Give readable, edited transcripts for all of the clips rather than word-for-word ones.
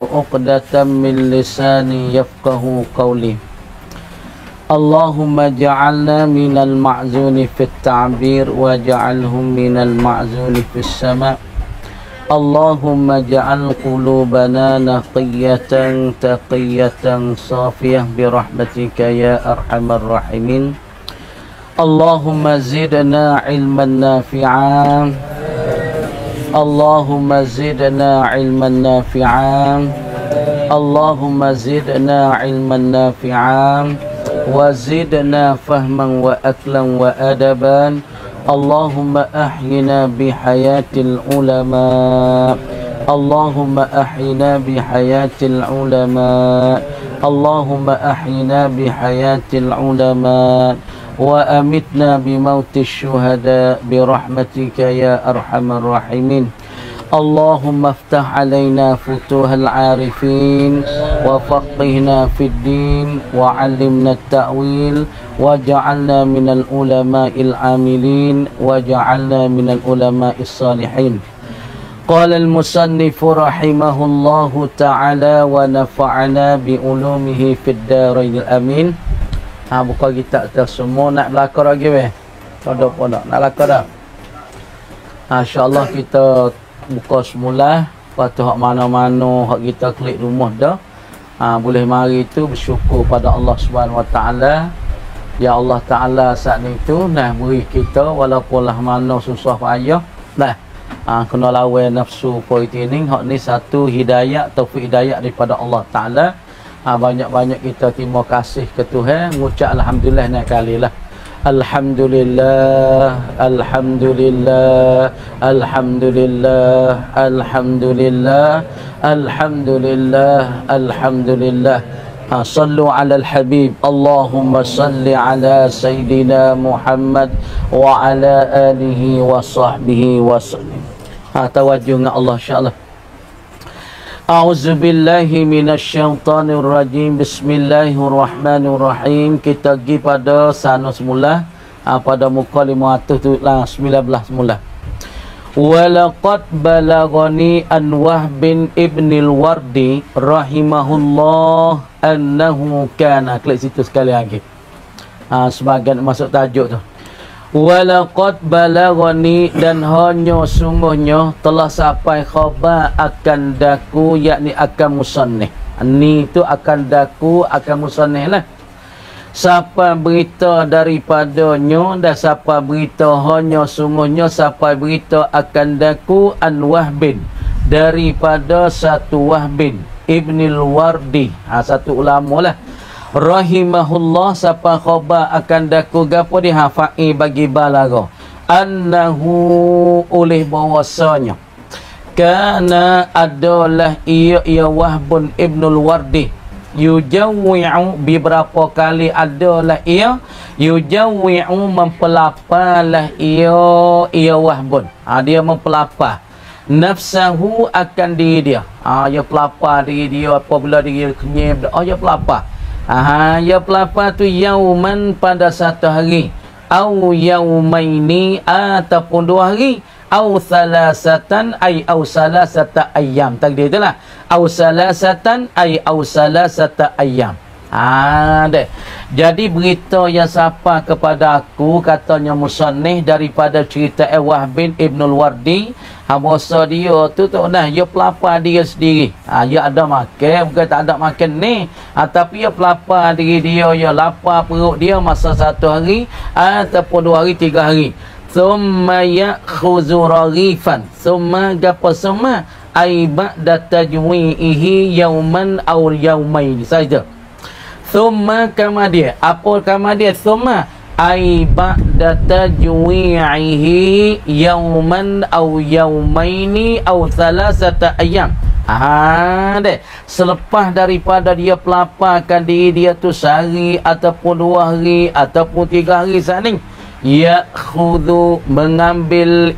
عقدة من لساني يفقه قولي. اللهم اجعلنا من المعزون في التعبير واجعلهم من المعزون في السماء. اللهم اجعل قلوبنا نقية تقية صافية برحمتك يا أرحم الراحمين. اللهم زدنا علما نافعا. اللهم زدنا علما نافعا. اللهم زدنا علما نافعا وزدنا فهما وأكلا وأدبا. اللهم أحينا بحياة العلماء. اللهم أحينا بحياة العلماء. اللهم أحينا بحياة العلماء وأمتنا بموت الشهداء برحمتك يا أرحم الراحمين. اللهم افتح علينا فتوح العارفين وفقهنا في الدين وعلمنا التأويل وجعلنا من العلماء العاملين وجعلنا من العلماء الصالحين. قال المصنف رحمه الله تعالى ونفعنا بعلومه في الدارين الأمين. Buka kita semua nak belakang lagi weh. Kodok nak belakang dah. InsyaAllah kita buka semula. Lepas tu hak mana-mana hak kita klik rumah dah. Boleh mari tu bersyukur pada Allah Subhanahu Wa Taala. Ya Allah Taala saat ni tu nah beri kita walaupun lah mana susah payah. Nah, kena lawan nafsu poitining. Hak ni satu hidayah, taufik hidayah daripada Allah Taala. Banyak-banyak kita terima kasih ke Tuhan, mengucap alhamdulillah nak kali lah. Alhamdulillah, alhamdulillah, alhamdulillah, alhamdulillah, alhamdulillah, alhamdulillah. Sallu ala al-habib. Allahumma salli ala Sayyidina Muhammad wa ala alihi wa sahbihi wa sallim. Tawajuh dengan Allah insyaAllah. A'udzubillahi minasyaitanir rajim. Bismillahirrahmanirrahim. Kita pergi pada sana semula, pada muka 519 semula. Walaqad balagani an Wahb ibn al-Wardi rahimahullah annahu kana. Klik situ sekali lagi. Sebagian masuk tajuk tu. Walaqad balagani, dan hanya sungguhnya telah sampai khabar akan daku, yakni akan musannif. Ni tu akan daku akan musannif lah. Siapa berita daripadanya dan siapa berita hanya sungguhnya siapa berita akan daku an Wahbin, daripada satu Wahbin Ibnil Wardi, satu ulama lah. Rahimahullah, siapa khabar akan daku gapo dia fa'i bagi balaga annahu oleh bahwasanya kana adalah ia Wahbun Ibnul Wardi yujawwi'u beberapa kali adalah ia yujawwi'u mempelapalah ia Wahbun, dia mempelapar nafsahu akan diri dia, dia pelapar diri dia apabila dia kenyap, dia pelapar. Ya pelapar tu yauman pada satu hari, au yaumaini ataupun dua hari, au salasatan ay au salasata ayyam. Takdir itulah au salasatan ay au salasata ayyam. Deh. Jadi berita yang siapa kepada aku, katanya musannif daripada cerita Wahb bin Ibnul Wardi, bahasa dia tu nah dia pelapar dia sendiri. Dia ada makan, bukan tak ada makan ni, tapi dia pelapar diri dia, dia lapar perut dia masa satu hari ataupun dua hari, tiga hari. Thumma ya'khuzu raghifan, thumma gapo summa ay ba'da tajwi'ihi yauman aw yaumain saja. Thumma kamadia, apa kamadia? Thumma ay ba'da tajwi'ihi yauman aw yaumaini aw thalathata ayyam. Deh. Selepas daripada dia pelaparkan diri dia tu sehari ataupun dua hari ataupun tiga hari saat ni, ya khudu mengambil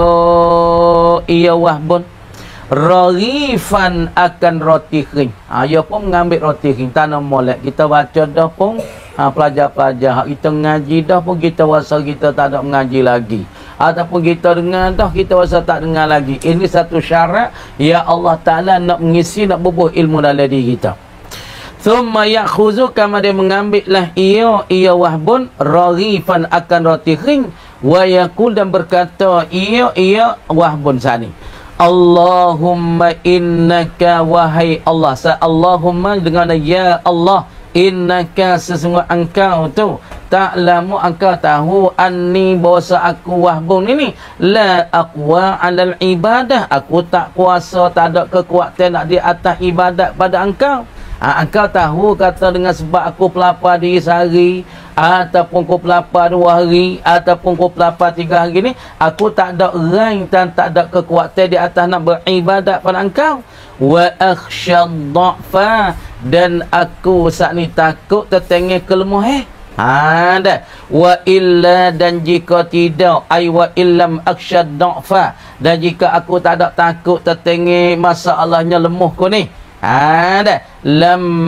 ia Wahbun Rarifan akan roti kering. Dia pun mengambil roti kering. Tanam molek. Kita baca dah pun pelajar-pelajar. Kita ngaji dah pun kita rasa kita tak ada mengaji lagi. ataupun kita dengar dah kita rasa tak dengar lagi. Ini satu syarat ya Allah Ta'ala nak mengisi, nak bubuh ilmu dalam diri kita. Thumma ya'khuzu, kama dia mengambillah ia wahbun raghifan akan roti kering, wa yaqul, dan berkata ia wahbun sani, Allahumma innaka, wahai Allah, Allahumma dengan ya Allah, innaka, sesungguh engkau tu, ta'lamu, engkau tahu, anni, bahasa aku wahbun ini, la aqwa alal ibadah, aku tak kuasa, tak ada kekuatan nak di atas ibadat pada engkau. Engkau tahu, kata dengan sebab aku pelapar diri sehari, ataupun aku pelapar 2 hari, ataupun aku pelapar 3 hari ni, aku tak ada rain dan tak ada kekuatan di atas nak beribadat pada engkau. Wa akhsyad dha'fa, dan aku saat ni takut tertengah kelemahan. Dah. Wa illa, dan jika tidak, ay wa illam akhsyad dha'fa, dan jika aku tak ada takut tertengah masalahnya lemah ko ni, dah, lam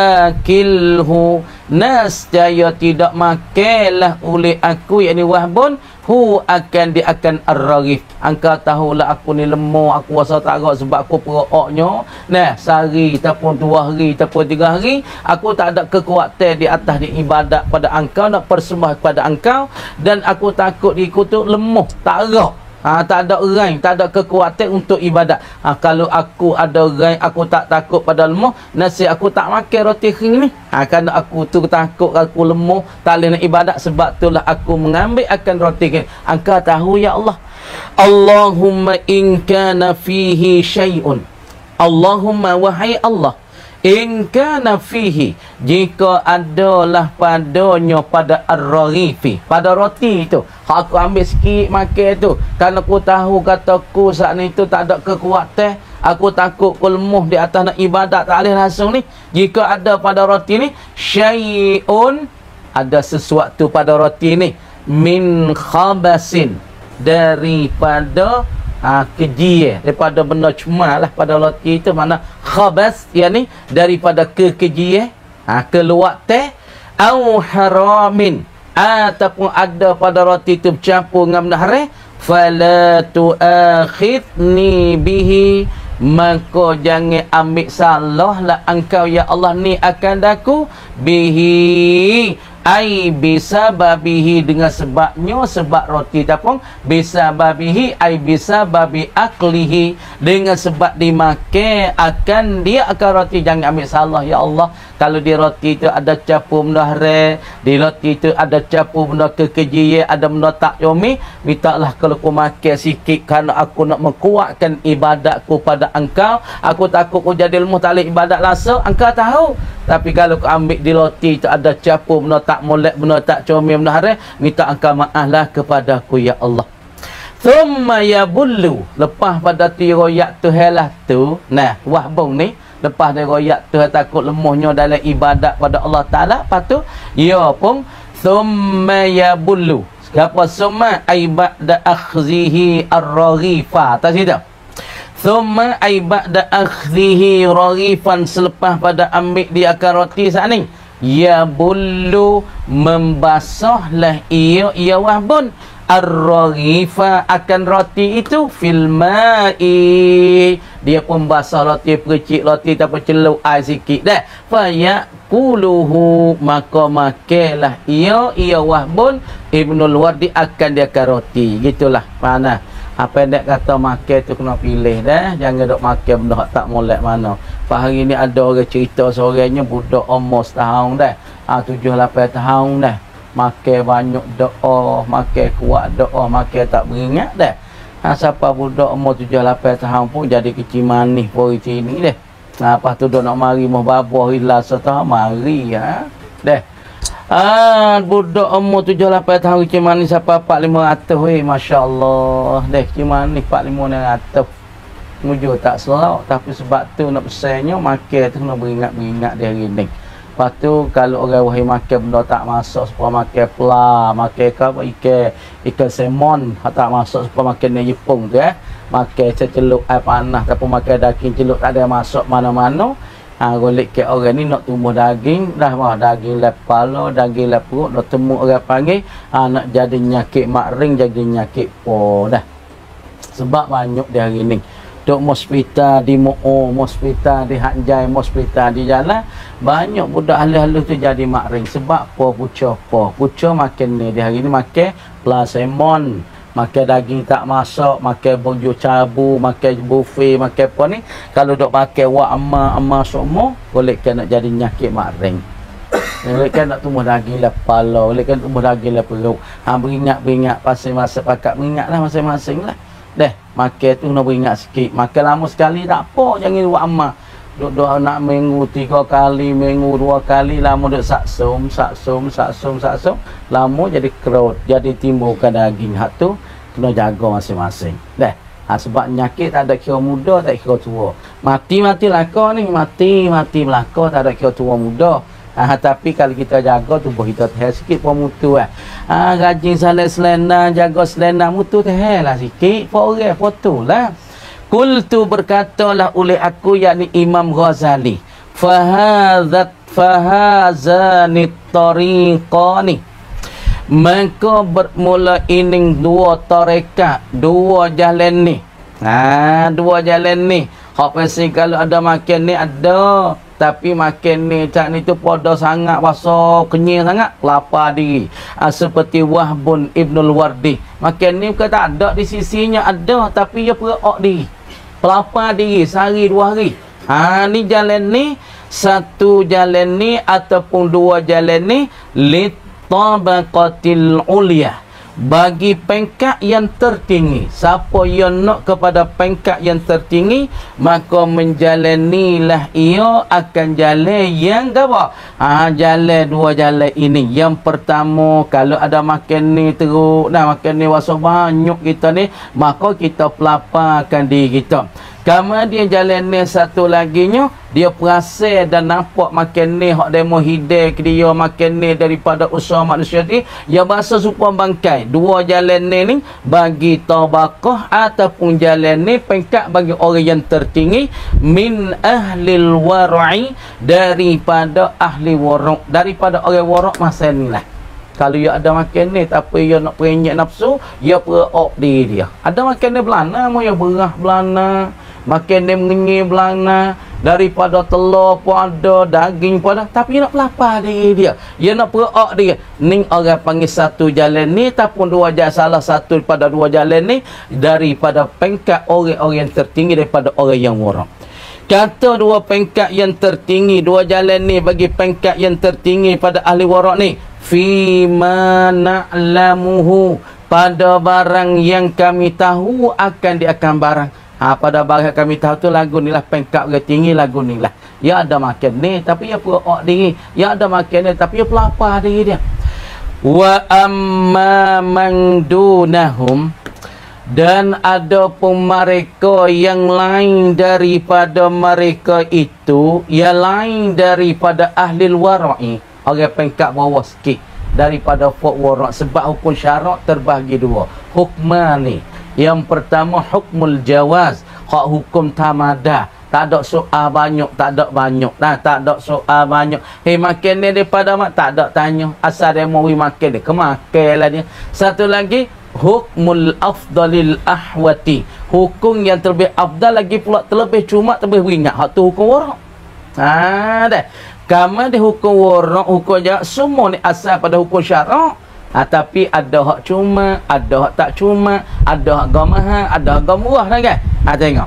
akilhu, nascaya tidak makanlah oleh aku, yakni wahbun, hu akan dia akan ar-raghif. Engkau tahulah aku ni lemah, aku rasa tak agak sebab aku peroknya, nah, sehari ataupun 2 hari ataupun 3 hari, aku tak ada kekuatan di atas di ibadat pada engkau, nak persembah kepada engkau, dan aku takut dikutuk lemah, tak agak. Tak ada orang, tak ada kekuatan untuk ibadat. Kalau aku ada orang, aku tak takut pada lemah, nasi aku tak makan roti kering ni. Kerana aku tu takut aku lemah, tak boleh nak ibadat, sebab itulah aku mengambil akan roti kering. Engkau tahu ya Allah. Allahumma in kana fihi syai'un, Allahumma, wahai Allah, in kana fihi, jika adalah padanya, pada ar-raghifi, pada roti itu, aku ambil sikit makan tu, kerana aku tahu kataku saat ni tu tak ada kekuatan, aku takut aku lemah di atas nak ibadat, tak boleh langsung ni. Jika ada pada roti ni syai'un, ada sesuatu pada roti ni, min khabasin, daripada keji, daripada benda cemar lah pada roti itu, mana khabas, yakni daripada kekeji, keluar teh, au haramin, ataupun ada pada roti itu bercampur dengan benda haram, fala tuakhidni bihi, maka jangan ambil salah lah engkau ya Allah ni akan daku, bihi, ai bisa babihi, dengan sebabnya, sebab roti tapung, bisa babihi, ai bisa babi aklihi, dengan sebab dimakan akan dia akan roti. Jangan ambil salah ya Allah, kalau di roti itu ada campur benda haram, di roti itu ada campur benda kekejian, ada benda tak yomi, mintalah kalau aku makan sikit, kerana aku nak menguatkan ibadatku pada engkau, aku takut aku jadi lemah, tak boleh ibadat langsung, engkau tahu. Tapi kalau aku ambil di roti itu ada campur benda tak molek, benda tak comel, benda haram, minta engkau maaflah kepada aku ya Allah. Thumma yabullu, lepas pada tiroyak tu helah tu, nah, wahbung ni, lepas dia royak tu takut lemahnya dalam ibadat pada Allah Ta'ala, lepas tu ya pun thumma yabullu, apa summa ay ba'da akhzihi ar-raghifa, tak situ. Thumma ay ba'da akhzihi raghifan, selepas pada ambil dia akan roti saat ni, ya bullu, membasahlah ia wahbun, ar-raghifa, akan roti itu, fil ma'i, dia pun basah roti, percik roti tapi celup air sikit dah, fa yaquluhu, maka makanlah ia wahbun Ibnul Wardi akan dia akan roti. Gitulah mana pendek kata makan tu kena pilih dah, jangan dok makan benda tak molek mana. Hari ni ada orang cerita seorangnya budak umur setahun dah, 7-8 tahun dah, makan banyak doa, makan kuat doa, makan tak beringat dah. Siapa budak umur 7-8 tahun pun jadi kecil manis pori sini dah. Lepas tu dok nak mari mau babah hilang setahun mari dah. Budak umur 7-8 tahun kecil manis siapa 4-500 weh, masya-Allah dah, kecil manis 4-500 mujur tak selak. Tapi sebab tu nak pesannya makan tu kena beringat-beringat dia hari ni. Lepas tu kalau orang wahai makan benda tak masuk, supaya makan pla, makan ikan salmon tak masuk, supaya makan ni Jepun tu makan celup air panas, ataupun makan daging celup tak ada masuk mana-mana, Golek ke orang ni nak tumbuh daging, dah mah daging lep kepala, daging lep perut, dah temu orang panggil, nak jadi nyakit mak ring, jadi nyakit po dah. Sebab banyak dia hari ni. Duk hospital di Mo'o, hospital di Hanjai, hospital di jalan, banyak budak halus-halus tu jadi mak ring. Sebab puca makan ni dia hari ni makan plasmon, makan daging tak masak, makan baju cabu, makan buffet, makan apa ni. Kalau duk pakai wak amma semua, boleh kan nak jadi nyakit mak ring. Boleh kan nak tumbuh daging lah kepala, boleh kan tumbuh daging lah perut. Beringat pasal masa pakat beringat lah masing-masing lah. Deh, makan tu nak beringat sikit. Makan lama sekali tak apa, jangan wak amma. Duk nak minggu 3 kali, minggu 2 kali, lama duk saksum. Lama jadi kerut, jadi timbulkan daging. Hak tu kena jaga masing-masing. Dah. Sebab nyakit tak ada kira muda, tak kira tua. Mati laka ni, mati belaka, tak ada kira tua muda. Tapi kalau kita jaga tubuh kita teh sikit pun mutu rajin salat selena, jaga selena mutu teh lah sikit pun orang foto lah. Qultu berkatalah oleh aku yakni Imam Ghazali, fahazanit tariqani, maka bermula ining dua tarekat, dua jalan ni. Dua jalan ni. Hak pasti kalau ada makan ni ada, tapi makan ni cak ni tu pada sangat wasa kenyang sangat, lapar diri. Seperti Wahbun Ibnul Wardi. Makan ni bukan tak ada di sisinya, ada tapi dia perok diri. Pelapar diri sehari 2 hari. Ni jalan ni, satu jalan ni ataupun dua jalan ni litabaqatil ulia, bagi pengkat yang tertinggi. Siapa yang nak kepada pengkat yang tertinggi, maka menjalanilah ia akan jalan yang apa? Jalan dua jalan ini. Yang pertama, kalau ada makan ni teruk, makan ni wasa banyak kita ni, maka kita pelaparkan diri kita. Kemudian jalan ni satu lagi nya, dia perasa dan nampak makan ni hak demo hidayah ke dia makan ni daripada usaha manusia ni, yang bahasa supaya bangkai. Dua jalan ni bagi tabaqah ataupun jalan ni pengkat bagi orang yang tertinggi min ahlil wara'i, daripada ahli warak, daripada orang warak masa ni lah. Kalau dia ada makan ni tapi dia nak perenyek nafsu, dia perok diri dia. Ada makan ni belana, mau dia berah belana, makan ni mengenyi belana, daripada telur pun ada, daging pun ada, tapi dia nak pelapar diri dia, dia nak perok dia. Ni orang panggil satu jalan ni ataupun dua jalan, salah satu daripada dua jalan ni daripada pengkat orang-orang yang tertinggi, daripada orang yang warak. Kata dua pengkat yang tertinggi, dua jalan ni bagi pengkat yang tertinggi pada ahli warak ni, fima na'lamuhu, pada barang yang kami tahu akan diakan barang. Pada barang kami tahu tu lagu ni lah pengkat orang tinggi, lagu ni lah. Ya ada makan ni tapi ya perok diri, ya ada makan ni tapi ya pelapar diri dia. Wa amma man dunahum, dan ada pun mereka yang lain daripada mereka itu, yang lain daripada ahli wara'i, orang pengkat bawah sikit daripada fok warak. Sebab hukum syarak terbahagi dua hukman ni. Yang pertama hukmul jawaz, hak hukum tamada, tak ada soal banyak, tak ada banyak, tak ada soal banyak. Makan ni daripada mak tak ada tanya, asal dia mau makan dia kemakanlah dia. Satu lagi hukmul afdalil ahwati, hukum yang terlebih afdal lagi pula terlebih cuma terlebih ringan, hak tu hukum warak. Dah. Kamu di hukum warak, hukum jarak, semua ni asal pada hukum syarak. Tapi ada hak cuma, ada hak tak cuma, ada hak gamah, ada hak murah dah kan. Tengok.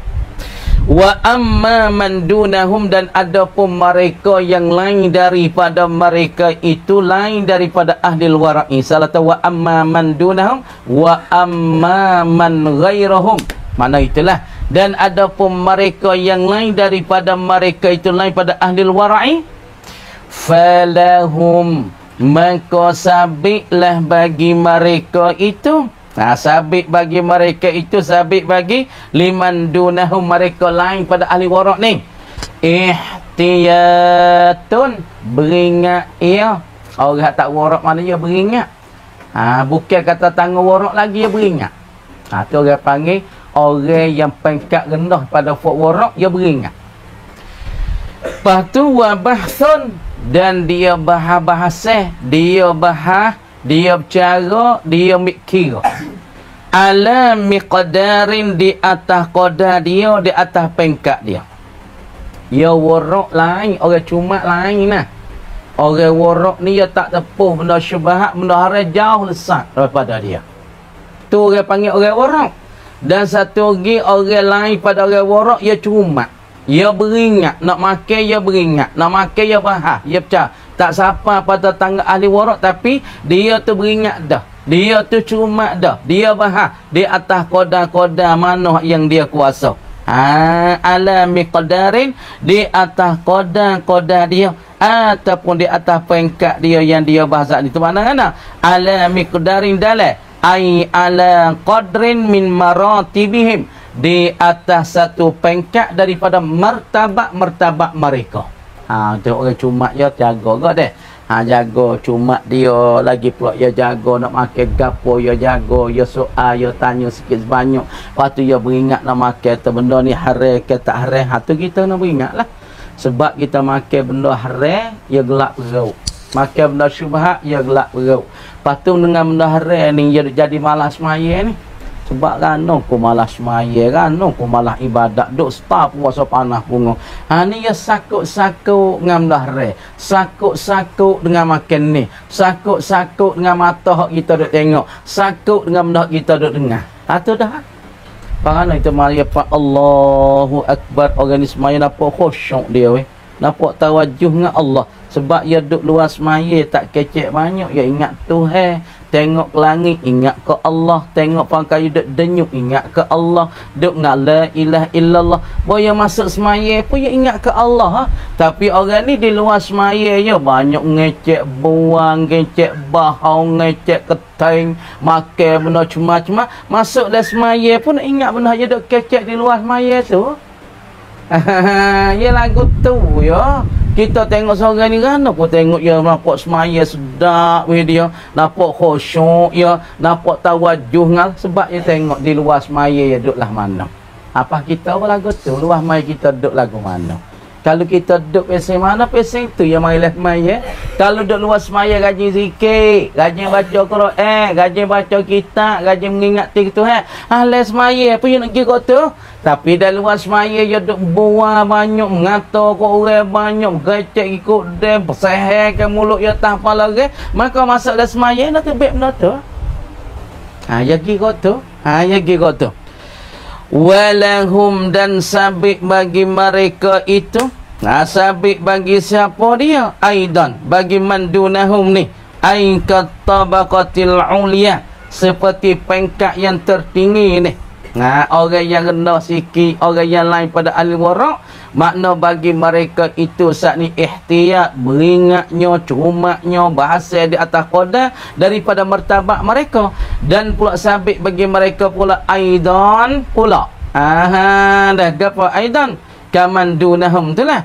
Wa amma man dunahum, dan ada pun mereka yang lain daripada mereka itu, lain daripada ahli wara'i. Salah tahu wa amma man dunahum wa amma man ghairahum. Mana itulah. Dan ada pun mereka yang lain daripada mereka itu, lain pada ahli wara'i, falahum, maka sabitlah bagi mereka itu. Sabit bagi mereka itu, sabit bagi liman dunahum, mereka lain pada ahli warak ni, ihtiyatun, beringat ia. Orang tak warak mana dia beringat. Bukan kata tanggung warak lagi dia beringat. Tu orang panggil orang yang pengkat rendah pada fok warak, dia beringat. Lepas tu wa bahsun, dan dia bahasa, dia bercara, dia mikir. Ala miqdarin, di atas qadar dia, di atas pengkat dia. Ya warak lain, orang cuma lain lah. Orang warak ni dia tak tepuh benda syubhat, benda haram jauh lesat daripada dia. Tu orang panggil orang warak. Dan satu lagi orang lain pada orang warak, ia cuma. Ia beringat, nak makan ia beringat, nak makan ia bahas, ia pecah. Tak siapa pada tangga ahli warak, tapi dia tu beringat dah. Dia tu cuma dah. Dia bahas di atas qadar-qadar mana yang dia kuasa. Ala miqdarin, di atas qadar-qadar dia, ataupun di atas pengkat dia yang dia bahasa ni. Tu mana? Ala miqdarin dalam ai ala qadrin min maratibihim, di atas satu pengkat daripada martabat-martabat mereka. Tu orang cuma ya jaga ke deh. Jaga cuma dia lagi pula ya jaga nak makan gapo, ya jaga, ya soal, ya tanya sikit sebanyak. Lepas tu ya beringat nak makan tu benda ni haram ke tak haram. Tu kita nak beringatlah. Sebab kita makan benda haram, ya gelap perut. Makan benda syubhat, ya gelap perut. Lepas tu dengan benda haram ni ya jadi malas semaya ni. Sebab rano ku malas semaya, rano ku malas ibadat, duk stop puasa panas bunga. Ni ya sakut-sakut dengan benda haram. Sakut-sakut dengan makan ni. Sakut-sakut dengan mata hak kita duk tengok. Sakut dengan benda kita duk dengar. Tu dah. Parana kita mari apa Allahu Akbar, orang ni semaya nampak khusyuk dia weh. Nampak tawajuh dengan Allah. Sebab ia duduk luar semaya tak kecek banyak, ia ingat Tuhan. Tengok ke langit, ingat ke Allah. Tengok pangkai duduk denyuk, ingat ke Allah. Duduk nak la ilaha illallah. Boya masuk semaya pun ia ingat ke Allah. Tapi orang ni di luar semaya ya banyak ngecek buang, ngecek bahau, ngecek keteng, makan benda cuma-cuma. Masuk dalam semaya pun ingat benda dia duduk kecek di luar semaya tu. Ya lagu tu ya. Kita tengok seorang ni kan, aku tengok dia nampak semaya sedap dia, nampak khusyuk ya, nampak tawajuh ngal, sebab dia tengok di luar semaya ya duduklah mana. Apa kita apa lagu tu, luar semaya kita duduk lagu mana. Kalau kita duduk pesing mana, pesing tu yang marilah semaya. Kalau duduk luar semaya rajin zikir, rajin baca Quran, rajin baca kitab, rajin mengingati Tuhan. Ahli semaya apa yang nak pergi tu? Tapi dalam luar semaya dia duduk buang banyak, mengata ke orang banyak, gecek ikut dia, berseherkan mulut dia tak apa lagi. Maka masuk dalam semaya nak terbit benda tu. Ya pergi kot tu. Ya pergi kot tu. Walahum, dan sabit bagi mereka itu. Sabit bagi siapa dia? Aidan, bagi mandunahum ni. Ain katabaqatil ulia, seperti pengkat yang tertinggi ni. Orang yang rendah sikit, orang yang lain pada ahli warak, makna bagi mereka itu saat ni ihtiyat, beringatnya, cumaknya, bahasa di atas qadar daripada martabat mereka. Dan pula sabit bagi mereka pula aidan pula. Dah apa aidan? Kaman dunahum itulah.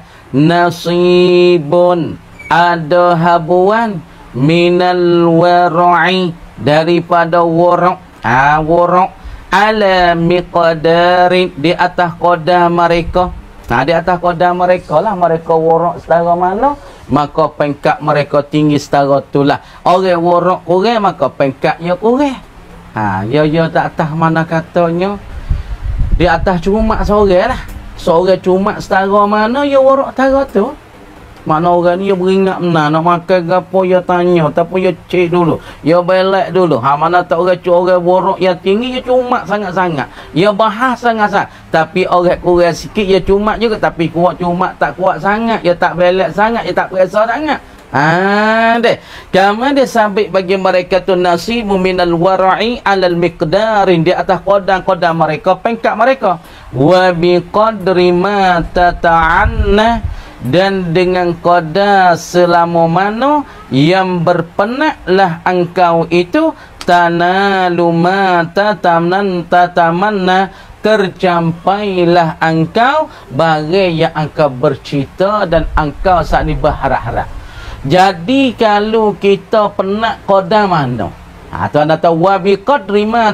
Nasibun, ada habuan, minal wara'i, daripada warak. Warak ala miqdarin, di atas qadar mereka. Di atas qadar mereka lah, mereka warak setara mana, maka pengkat mereka tinggi setara itulah. Orang warak kurang, maka pengkatnya kurang. Ya tak atas mana katanya. Di atas cuma seorang lah. Seorang cuma setara mana, ya warak setara tu. Mana orang ni dia beringat benar, nak makan gapo dia tanya, tapi dia cek dulu, dia belak dulu. Mana tak orang borok yang tinggi, dia cuma sangat-sangat, dia bahas sangat-sangat. Tapi orang kurang sikit, dia cuma juga, tapi kuat cuma tak kuat sangat, dia tak belak sangat, dia tak perasa sangat. Deh. Kama dia sabit bagi mereka tu nasibu minal wara'i alal miqdarin, di atas qadar mereka, pengkat mereka. Wa biqadri ma tata'anna, dan dengan qadar selama mana yang berpenatlah engkau itu, tanalu ma tatamanna, tercampailah engkau bagi yang engkau bercita dan engkau saat ini berharap-harap. Jadi kalau kita penat qadar mana, tu anda tahu, wa bi qadri ma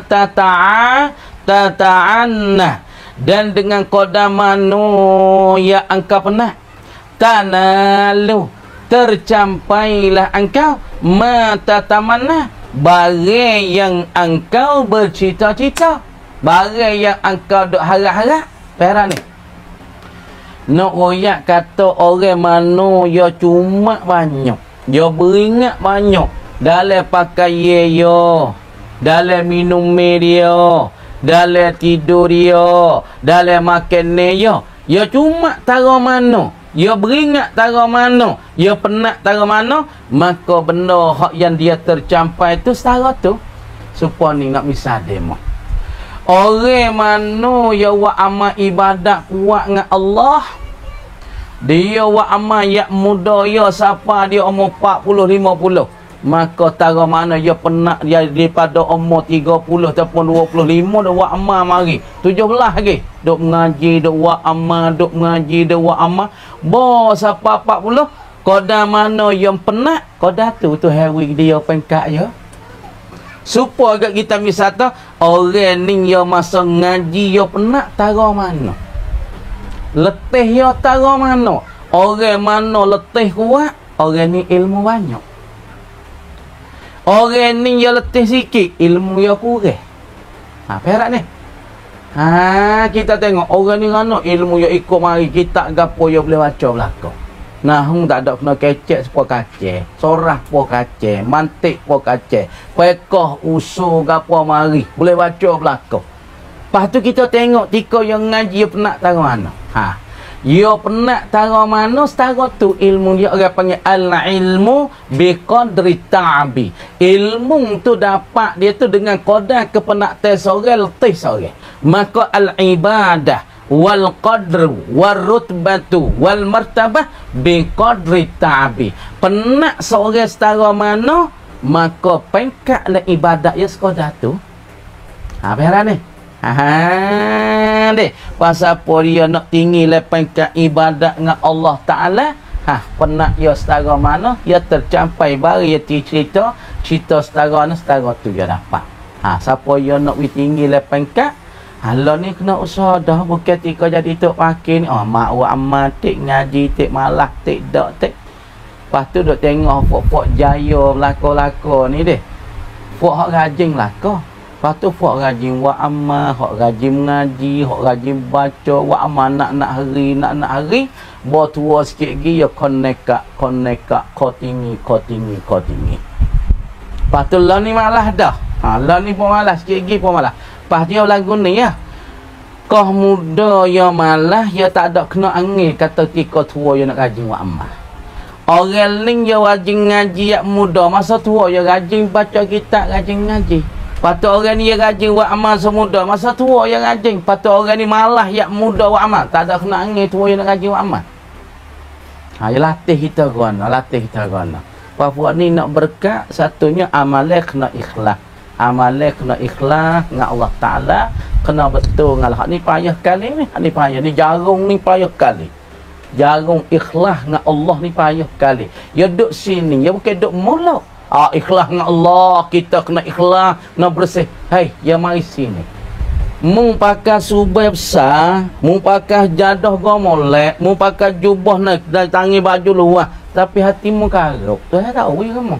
tata'anna, dan dengan qadar mana yang engkau penat, tanalu, tercampailah engkau mata tamanna, barang yang engkau bercita-cita, barang yang engkau duk harap-harap. Perak ni nak royak kata orang mana ya cuma banyak, dia beringat banyak dalam pakaian dia, dalam minum dia, dalam tidur dia, dalam makan dia, dia cuma tara mana, dia beringat tara mana, dia penat tara mana, maka benda hak yang dia tercapai tu setara tu. Supaya ni nak misal demo. Orang mana ya wa amal ibadat kuat dengan Allah, dia wa amal yak muda ya siapa dia umur 40 50, maka tara mana dia penat dia daripada umur 30 ataupun 25 dah wa amal mari 17 lagi duk mengaji, duk wa amal, duk mengaji, duk wa amal. Bo siapa 40, koda mana yang penat, koda tu hari dia pengkat ya. Supaya agak kita misal orang ni ya masa ngaji ya penat tara mana, letih ya tara mana. Orang mana letih kuat, orang ni ilmu banyak. Orang ni ya letih sikit, ilmu ya kurang. Perak ni. Kita tengok orang ni kan ilmu ya ikut mari, kita gapo ya boleh baca belakang. Nah, tak ada kena kecek sepuluh kacek, sorah sepuluh kacek, mantik sepuluh kacek, pekoh usul gapo mari, boleh baca belakang. Lepas tu kita tengok tika yang ngaji dia penat tara mana. Dia penat tara mana, setara tu ilmu dia orang panggil al-ilmu biqadri ta'bi. Ilmu tu dapat dia tu dengan qadar kepenatan seorang, letih seorang. Maka al-ibadah wal qadru wal rutbatu wal martabah biqadri ta'bi. Penat seorang setara mana, maka pengkatlah ibadat dia sekadar tu. Apa ni? Deh, pasal apa dia nak tinggi pengkat ibadat dengan Allah Ta'ala. Penat dia setara mana, dia tercapai baru dia cerita setara mana, setara tu dia dapat. Siapa dia nak tinggi pengkat, halau ni kena usaha dah, bukan tika jadi tok pakai ni. Mak wa amal tik ngaji tik malah tik dak tik. Lepas tu duk tengok fok jaya belako-lako ni deh. Fok hak rajin belako. Lepas tu fok rajin wa amal, hak rajin mengaji, hak rajin baca, wa amal nak hari, bo tua sikit lagi ya koneka, kau tinggi. Lepas tu lah ni malah dah. Lah ni pun malah sikit lagi pun malah. Lepas dia lagu ni ya. Kau muda ya malah, ya tak ada kena angin kata tika tua ya nak rajin wa amal. Orang ni ya rajin ngaji ya muda, masa tua ya rajin baca kitab, rajin ngaji. Patut orang ni ya rajin wa amal semuda, masa tua ya rajin. Patut orang ni malah ya muda wa amal, tak ada kena angin tua ya nak rajin wa amal. Ya latih kita guna. Puak ni nak berkat, satunya amalnya kena ikhlas. Amalnya kena ikhlas dengan Allah Ta'ala, kena betul dengan Allah. Ni payah kali ni, ni jarung ni payah kali. Jarung ikhlas dengan Allah ni payah kali. Ya duduk sini, ya bukan duduk mulut. Ikhlas dengan Allah, kita kena ikhlas, kena bersih. Hei, ya mari sini. Mu pakai subah besar, mu pakai jadah gomolek, mu pakai jubah nak tangi baju luar, tapi hatimu karuk. Tu saya tahu kamu.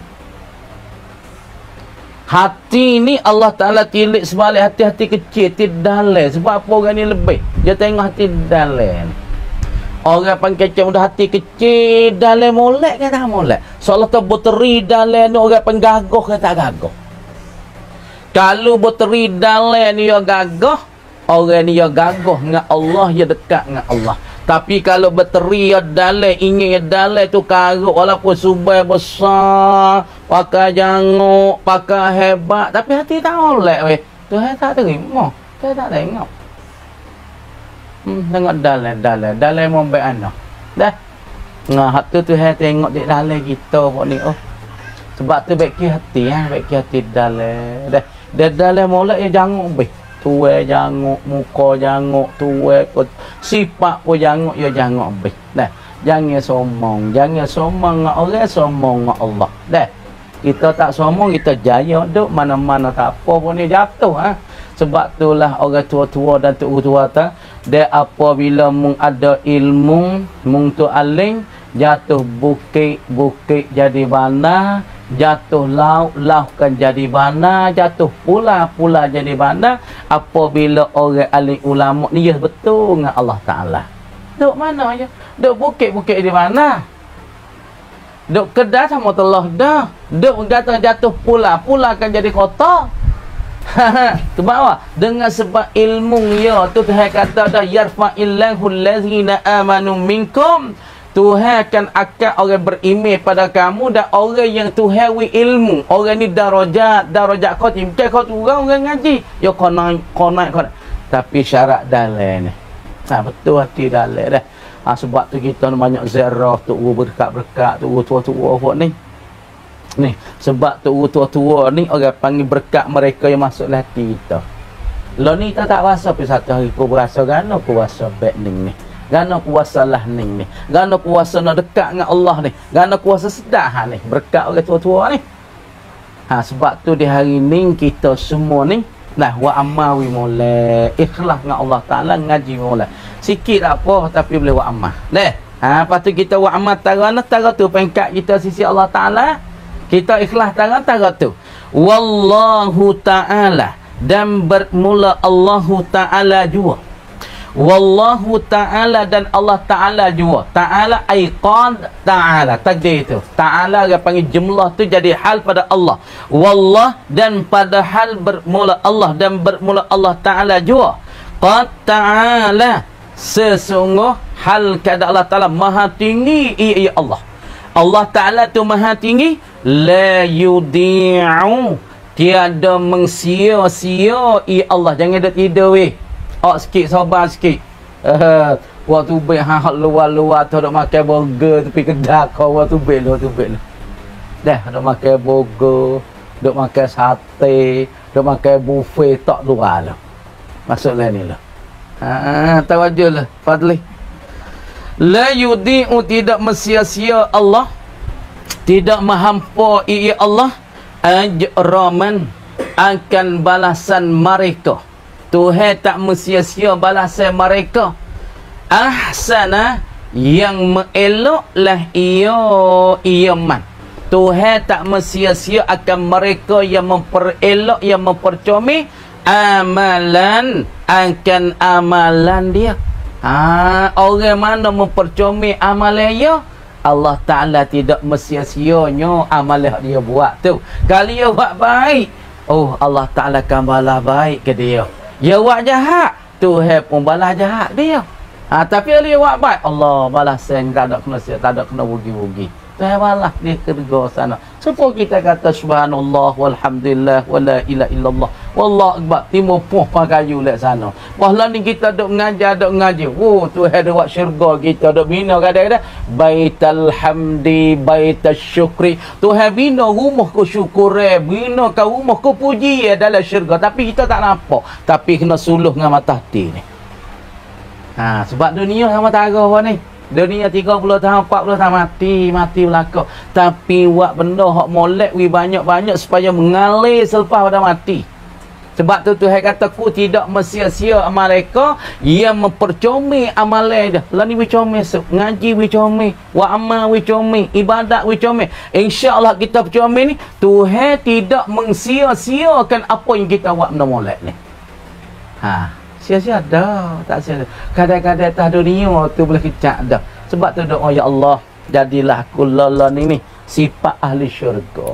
Hati ni Allah Ta'ala tilik sebalik hati-hati kecil, tidalai. Sebab apa orang ni lebih? Dia tengok hati dalai. Orang panggil kecil muda hati kecil, dalai molek ke tak molek? Seolah tu bateri dalai ni orang penggagah ke tak gagah? Kalau bateri dalai ni yang gagah, orang ni yang gagah dengan Allah, dia dekat dengan Allah. Tapi kalau bateri ya dalai, ingin ya dalai tu karuk, walaupun subay besar, pakai janguk, pakai hebat, tapi hati tak oleh weh. Tu saya tak terima. Saya tak tengok. Tengok dalai mau baik anak. Dah. Hak tu saya tengok di dalai kita pun ni. Sebab tu baik hati baik hati dalai. Dah. Dia dalai molek ya janguk weh. Tuai janguk, muka janguk, tuai sifat pun janguk, ya janguk habis. Dah. Jangan sombong dengan orang, sombong dengan Allah. Dah. Kita tak sombong, kita jaya duk mana-mana tak apa pun ni jatuh. Sebab itulah orang tua-tua dan tua-tua dia apabila mung ada ilmu mung tu aling jatuh bukit jadi bana, jatuh laut kan jadi bana, jatuh pula jadi bana. Apabila orang alim ulama ni betul dengan Allah Taala. Duk mana je? Duk bukit di mana? Duk kedai sama Allah dah. Duk jatuh pula kan jadi kota. Tu bawa dengan sebab ilmu ya tu Tuhan kata dah yarfa'illahu allazina amanu minkum. Tuhan akan orang beriman pada kamu dan orang yang Tuhan wi ilmu. Orang ni darajat kau bukan kau tu orang ngaji. Ya kau naik. Tapi syarat dalam ni. Betul hati dalam dah. Sebab tu kita banyak zarah tu berkat-berkat tu tua-tua buat ni. Ni sebab tu tua-tua ni orang panggil berkat mereka yang masuk hati kita. Lo ni tak rasa pi satu hari ku berasa gano ku rasa baik ning ni. Gano puasa lah ning ni. Gano puasa nak dekat dengan Allah ni. Gano puasa sedah ni. Berkat orang tua-tua ni. Sebab tu di hari ni kita semua ni nah wa amawi mulai ikhlas dengan Allah Taala ngaji mulai. Sikit tak apa tapi boleh wa amah. Lepas tu kita wa amah tara tu pengkat kita sisi Allah Taala. Kita ikhlas tara tu. Wallahu Taala dan bermula Allahu Taala jua. Wallahu Ta'ala dan Allah Ta'ala jua. Ta'ala aiqan Ta'ala. Takdir itu. Ta'ala dia panggil jumlah tu jadi hal pada Allah. Wallah dan pada hal bermula Allah dan bermula Allah Ta'ala jua. Qad Ta'ala. Sesungguh hal keadaan Allah Ta'ala maha tinggi. Ia Allah. Allah Ta'ala tu maha tinggi. La yudi'u. Tiada mengsia-sia. Ia Allah. Jangan ada tidur weh. Sikit sabar sikit. Waktu baik luar tu dok makan burger tepi kedai kau waktu baik lu. Dah dok makan burger, dok makan sate, dok makan buffet tak luar lah. Maksudlah ni lah. Tawajjuh lah Fadli. La yudi'u tidak mesia-sia Allah. Tidak menghampa ia Allah ajraman akan balasan mereka. Tuhan tak mesia-sia balasan mereka. Ahsana yang mengeloklah ia man. Tuhan tak mesia-sia akan mereka yang memperelok, yang mempercomel amalan akan amalan dia. Orang mana mempercomel amalan dia, Allah Ta'ala tidak mesia-sianya amalan dia buat tu. Kalau dia buat baik, Allah Ta'ala akan balas baik ke dia. Ya buat jahat, Tuhan pun balas jahat dia. Tapi kalau dia buat baik, Allah balas sen, tak ada kena siap, tak ada kena wugi-wugi. Tuhan balas dia kerja sana. Supaya kita kata subhanallah walhamdulillah wala ilaha illallah wallahu akbar, timur puh pakayu lek sana. Pahala ni kita duk ngaji. Tuhan ada buat syurga kita duk bina kadang-kadang baital hamdi baitas syukri. Tuhan bina rumah ku syukur, bina ke rumah ku puji dalam syurga, tapi kita tak nampak. Tapi kena suluh dengan mata hati ni. Sebab dunia sama tara ni. Dunia 30 tahun 40 tahun mati belaka. Tapi buat benda hak molek wi banyak-banyak supaya mengalir selepas pada mati. Sebab tu Tuhan kata ku tidak mesia-sia amal mereka yang mempercomel amalan dia. Lah ni wi comel, ngaji wi comel, wa amal wi comel, ibadat wi comel. Insya-Allah kita percomel ni Tuhan tidak mengsia-siakan apa yang kita buat benda molek ni. Sia-sia dah, tak sia. Kadang-kadang atas dunia tu boleh kecak dah. Sebab tu doa ya Allah, jadilah aku lala ni sifat ahli syurga.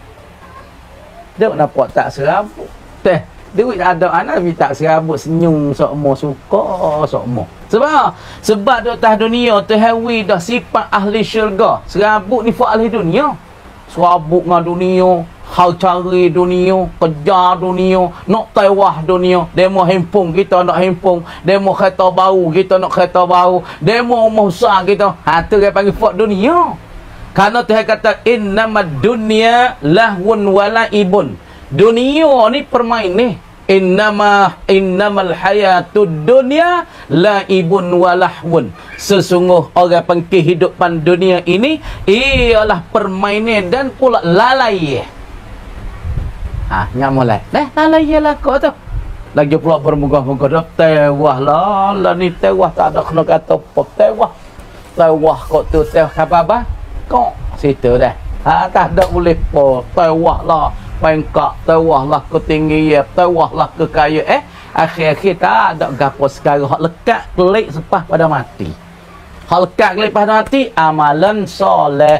Dia nampak tak serabut. Duit ada anak tapi tak serabut, senyum sokmo suka sokmo. Sebab tu atas dunia tu hawi dah sifat ahli syurga. Serabut ni fak ahli dunia. Serabut dengan dunia. Hal cari dunia, kejar dunia, nak tewah dunia. Demo hempung, kita nak hempung. Demo kereta baru, kita nak kereta baru. Demo rumah besar kita. Tu dia panggil fak dunia. Karena Tuhan kata innamad dunya lahwun walaibun. Dunia ni permain ni. Innamal hayatud dunya laibun walahwun. Sesungguh orang pengkehidupan dunia ini ialah permainan dan pula lalai. Nyak mulai. Lalai ialah kau tu. Lagi pula bermugah-mugah dah tewah lah ni tewah tak ada kena kata apa tewah kok tu tewah apa kok situ dah tak ada boleh po tewah lah pengkak tewah lah ke tinggi tewah lah ke kaya akhir-akhir tak ada gapo sekarang hak lekat kelik sepah pada mati. Hak lekat kelik pada mati amalan soleh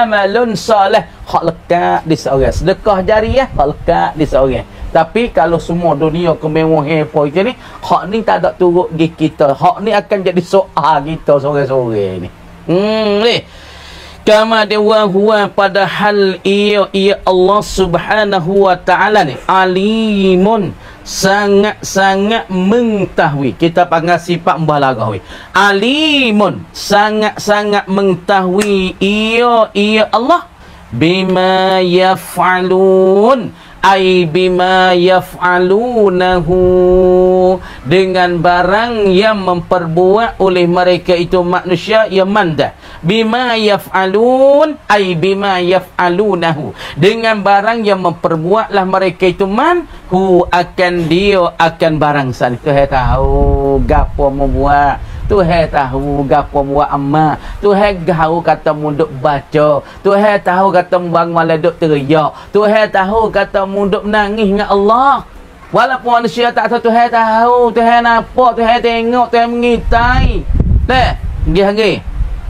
hak lekat di seorang sedekah jariah hak lekat di seorang. Tapi kalau semua dunia kemewahan apa itu ni, hak ni tak ada turut di kita. Hak ni akan jadi soal kita sore-sore ni. Ni. Kama dewa huwa padahal ia Allah Subhanahu wa taala ni alimun sangat-sangat mengetahui. Kita panggil sifat mbalaghawi. Alimun sangat-sangat mengetahui ia Allah bima yaf'alun ai bima yaf'alunahu dengan barang yang memperbuat oleh mereka itu manusia yang manda bima yaf'alun ai bima yaf'alunahu dengan barang yang memperbuatlah mereka itu man hu akan dia akan barang san Tuhan tahu gapo membuat Tuhan tahu gapo buat amal. Tuhan tahu kata munduk baca. Tuhan tahu kata bang malam duk teriak. Tuhan tahu kata munduk menangis dengan Allah. Walaupun manusia tak tahu, Tuhan tahu. Tuhan nampak, Tuhan tengok, Tuhan mengitai. Dah, pergi.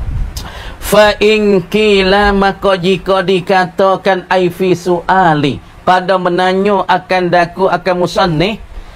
Fa in kila maka jika dikatakan ai fi suali pada menanya akan daku akan musannif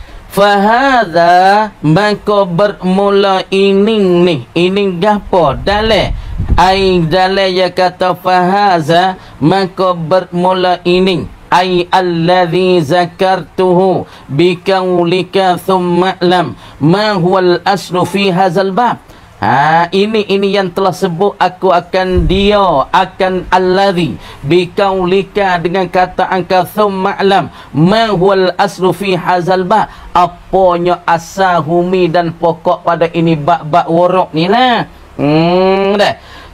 fahadha maka bermula ini gapo dalil ai dalil ya kata fahaza maka bermula ini ai alladhi zakartuhu bikaulika thumma lam ma huwal aslu fi hadzal bab. Ini yang telah sebut aku akan dia akan alladhi bikaulika dengan kata angka thumma alam ma huwal aslu fi hadzal ba apanya asal humi dan pokok pada ini bab-bab warok ni lah. Dah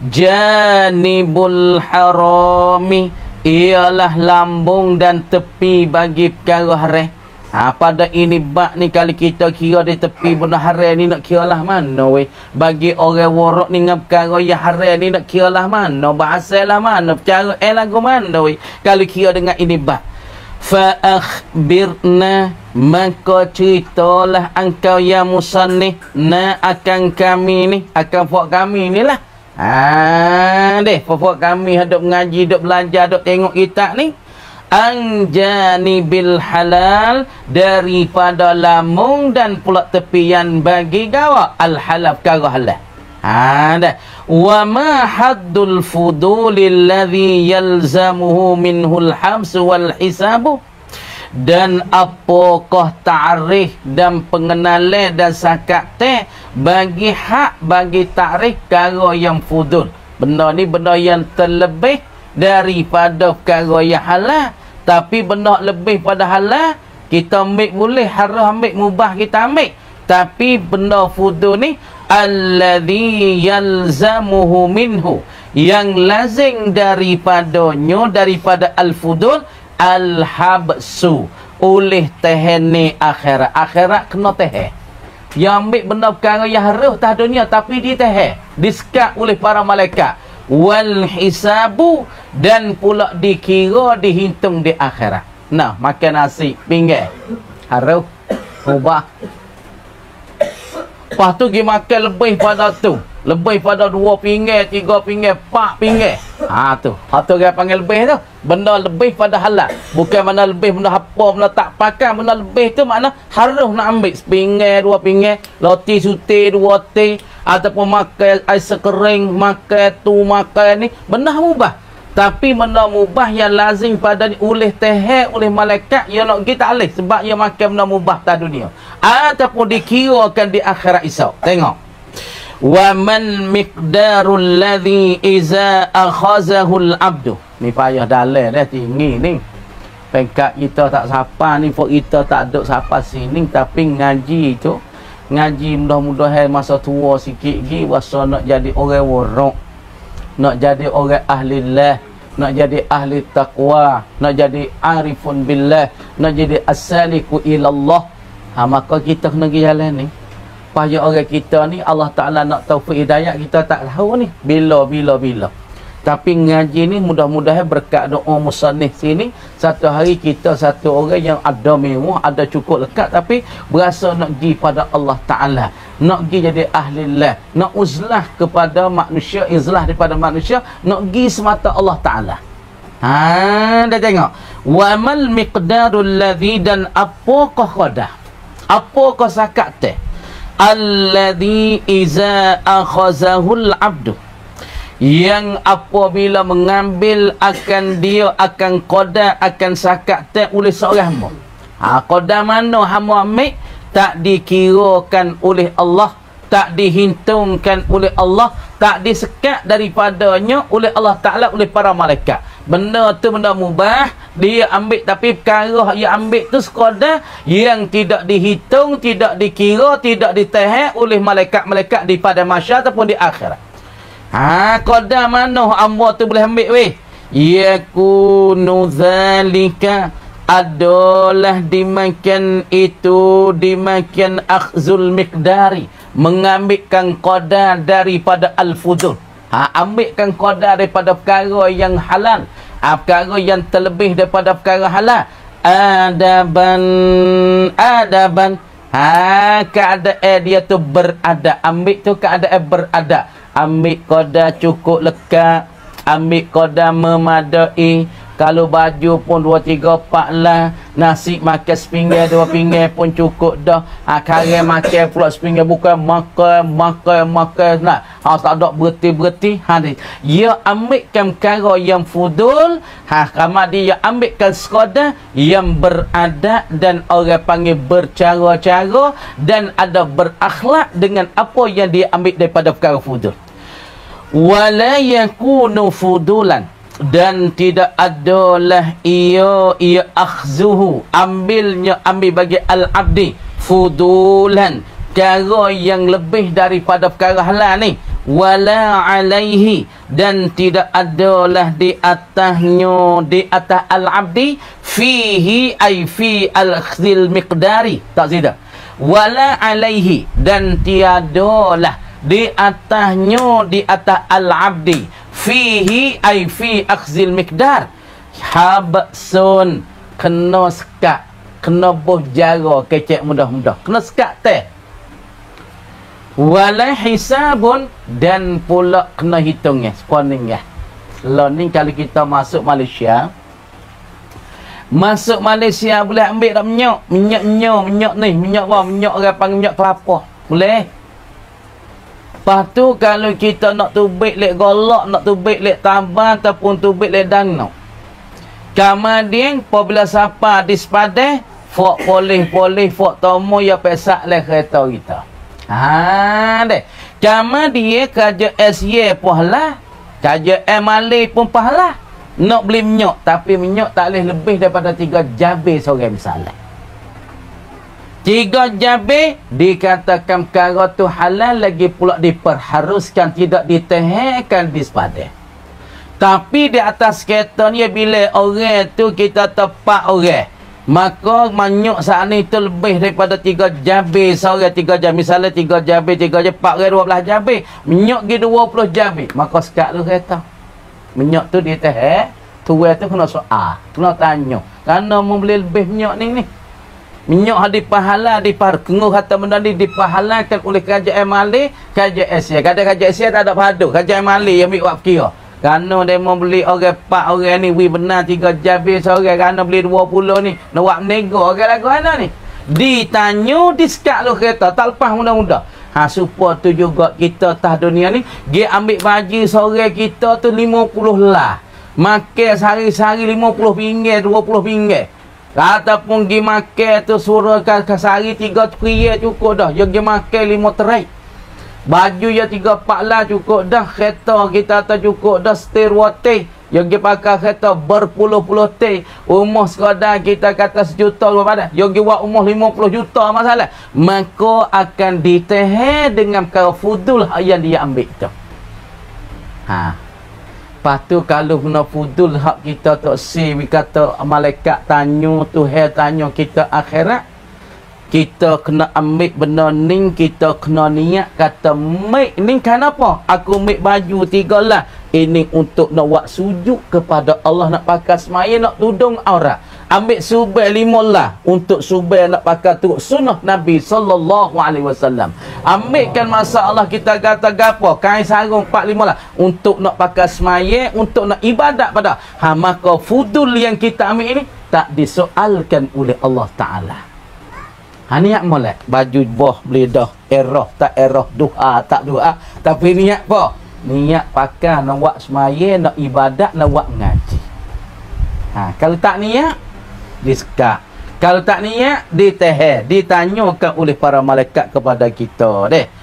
janibul harami ialah lambung dan tepi bagi perkara haram. Pada ini bak ni kali kita kira di tepi benda haram ni nak kira lah mana weh. Bagi orang warok ni dengan perkara yang haram ni nak kira lah mana. Bahasa lah mana. Cara lagu mana weh. Kalau kira dengan ini bak. Fa akhbirna maka ceritalah engkau ya musannif na akan kami ni. Akan fok kami ni lah. Fok kami hadap ngaji, hadap belajar, hadap tengok kitab ni. Anjani bil halal daripada lamung dan pula tepian bagi gawa al halal perkara halal. Dah. Wa ma haddul fudulil ladzi yalzamuhu minhul habs wal hisabu dan apakah ta'rif dan pengenalan dan sakat teh bagi hak bagi ta'rif perkara yang fudul. Benda ni benda yang terlebih daripada perkara yang halal. Tapi benda lebih pada halal kita ambil boleh, haram ambil, mubah kita ambil. Tapi benda fudul ni alladhi yalzamuhu minhu yang lazim daripadanya daripada al-fudul al-habsu oleh teheni akhirat. Akhirat kena teheh. Yang ambil benda perkara yang haram tah dunia tapi diteheh, disekat oleh para malaikat. Wal hisabu dan pula dikira dihitung di akhirat. Nah, makan nasi pinggir harum ubah. Lepas tu pergi makan lebih pada tu, lebih pada 2 pinggir, 3 pinggir, 4 pinggir. Tu dia panggil lebih tu. Benda lebih pada halal. Bukan benda lebih benda apa, benda tak pakai. Benda lebih tu makna harus nak ambil sepinggir, 2 pinggir, roti suti 2 teh ataupun makan ais kering, makan tu, makan ni, benda mubah. Tapi benda mubah yang lazim pada oleh tehek oleh malaikat yang nak kita alih sebab yang makan benda mubah ta dunia ataupun dikirakan di akhirat esok. Tengok. Wa man miqdarul ladzi iza akhazahu al-abdu. Ni payah dalil dah tinggi ni. Pengkat kita tak sapa ni, pok kita tak duk sapa sini tapi ngaji tu. Ngaji mudah-mudahan masa tua sikit lagi wasa nak jadi orang warok. Nak jadi orang ahlillah, nak jadi ahli taqwa, nak jadi arifun billah, nak jadi as-saliku ilallah. Maka kita kena pergi jalan ni. Payah orang kita ni, Allah Ta'ala nak taufik hidayah, kita tak tahu ni. Bila. Tapi ngaji ni mudah-mudahan berkat doa musannif sini, satu hari kita satu orang yang ada mewah, ada cukup lekat, tapi berasa nak pergi pada Allah Ta'ala, nak pergi jadi ahlillah, nak uzlah kepada manusia, izlah daripada manusia, nak pergi semata Allah Ta'ala. Dah tengok. Wa mal miqdarul ladzi, dan apakah qadah, apakah sakat teh, alladzi iza akhazahul abdu, yang apabila mengambil akan dia akan qada akan sakat teh oleh seorang hamba. Qada mana hamba ambil tak dikirakan oleh Allah, tak dihitungkan oleh Allah, tak disekat daripadanya oleh Allah Ta'ala, oleh para malaikat. Benda tu benda mubah dia ambil, tapi perkara dia ambil tu sekadar yang tidak dihitung, tidak dikira, tidak ditahan oleh malaikat-malaikat di pada masyarakat ataupun di akhirat. Qadar mana hamba tu boleh ambil weh? Yakunu zalika, adalah dimakan itu, dimakan akhzul miqdari, mengambilkan qadar daripada al-fudul. Ambilkan qadar daripada perkara yang halal, perkara yang terlebih daripada perkara halal. Adaban, keadaan dia tu beradab. Ambil tu keadaan beradab. Ambil qadar cukup lekat, ambil qadar memadai. Kalau baju pun 2, 3, 4 lah, nasi makan sepinggir 2 pinggir pun cukup dah. Kare makan pula sepinggir, bukan makan nah. Tak ada berhenti. Dia ambilkan perkara yang fudul, kamar dia ambilkan sekadar yang beradab, dan orang panggil bercara-cara, dan ada berakhlak dengan apa yang dia ambil daripada perkara fudul. Wala yakunu fudulan, dan tidak adalah ia akhzuhu, ambil bagi al-abdi fudulan, perkara yang lebih daripada perkara halal ni. Wala alaihi, dan tidak adalah di atasnya, di atas al-abdi, fihi ay fi al-akhzil miqdari, tak zida. Wala alaihi, dan tiadalah di atasnya, di atas al-abdi, fihi ay fi akhzil miqdar, habsun, kena sekat, kena boh jara kecek mudah-mudah, kena sekat teh. Wala hisabun, dan pula kena hitungnya, sepaningnya. Lo ni kalau kita masuk Malaysia boleh ambil dah minyak ni, minyak apa? Minyak orang panggil minyak kelapa, boleh. Lepas tu kalau kita nak tubik lek golok, nak tubik lek tambang ataupun tubik lek danau, kemudian apabila siapa di sepadan, fok poleh fok tomo ya pesak lek kereta kita. Deh. Kemudian kerja SY pahala, kerja MLA pun pahala. Nak beli minyak, tapi minyak tak boleh lebih daripada 3 jabir seorang misalnya. 3 jabir dikatakan perkara tu halal, lagi pula diperharuskan, tidak ditahankan di sepadan. Tapi di atas kereta ni, bila orang tu kita tepat orang, maka minyak saat ni tu lebih daripada 3 jabir seorang, 3 jabir. Misalnya 3 jabir, 3 jabir, 4 orang 12 jabir. Minyak pergi 20 jabir, maka sekat lu kereta. Minyak tu ditahan, tuan tu kena soal, kena tanya. Kerana membeli lebih minyak ni. Minyak dipahala, diparkenguh kata benda ni dipahalakan oleh kerajaan Mali, kerajaan Asia. Kadang kerajaan Asia tak ada padu, kerajaan Mali yang ambil buat kira. Kerana dia mau beli orang 4 orang ni, benar 3 jabir seorang, kerana beli 20 ni, nak buat nego orang lagu mana ni. Ditanya, disekat lu kereta, tak lepas mudah-mudah. Supaya tu juga kita atas dunia ni, dia ambil baju seorang kita tu 50 lah. Makan sehari-sehari 50 pinggir, 20 pinggir. Ataupun pergi makan tu suruh sehari 3 periak cukup dah. Dia pergi makan 5 terai. Baju ya 3-4 lah cukup dah. Kereta kita tak cukup dah, setir water. Dia pergi pakai kereta berpuluh-puluh teh. Umur sekadar kita kata 1 juta berapa dah. Dia pergi buat umur 50 juta masalah. Maka akan ditahan dengan perkara fudul yang dia ambil tu. Lepas tu kalau guna fudul hak kita tak si, kata malaikat tanya, Tuhan tanya kita akhirat, kita kena ambil benda ni, kita kena niat kata make ni kenapa? Aku make baju 3 lah. Ini untuk nak buat sujud kepada Allah, nak pakai semaya, nak tudung aurat. Ambil subai 5 lah untuk subai nak pakai turut sunnah Nabi sallallahu alaihi wasallam. Ambilkan masalah kita kata gapo, kain sarung 4-5 lah untuk nak pakai semaya, untuk nak ibadat pada. Maka fudul yang kita ambil ini tak disoalkan oleh Allah Taala. Niat molek baju boh beli dah erah tak erah, doa tak doa, tapi niat apa? Niat pakai nak buat semaya, nak ibadat, nak buat ngaji. Kalau tak niat disekat, kalau tak niat diteheh, ditanyakan oleh para malaikat kepada kita deh.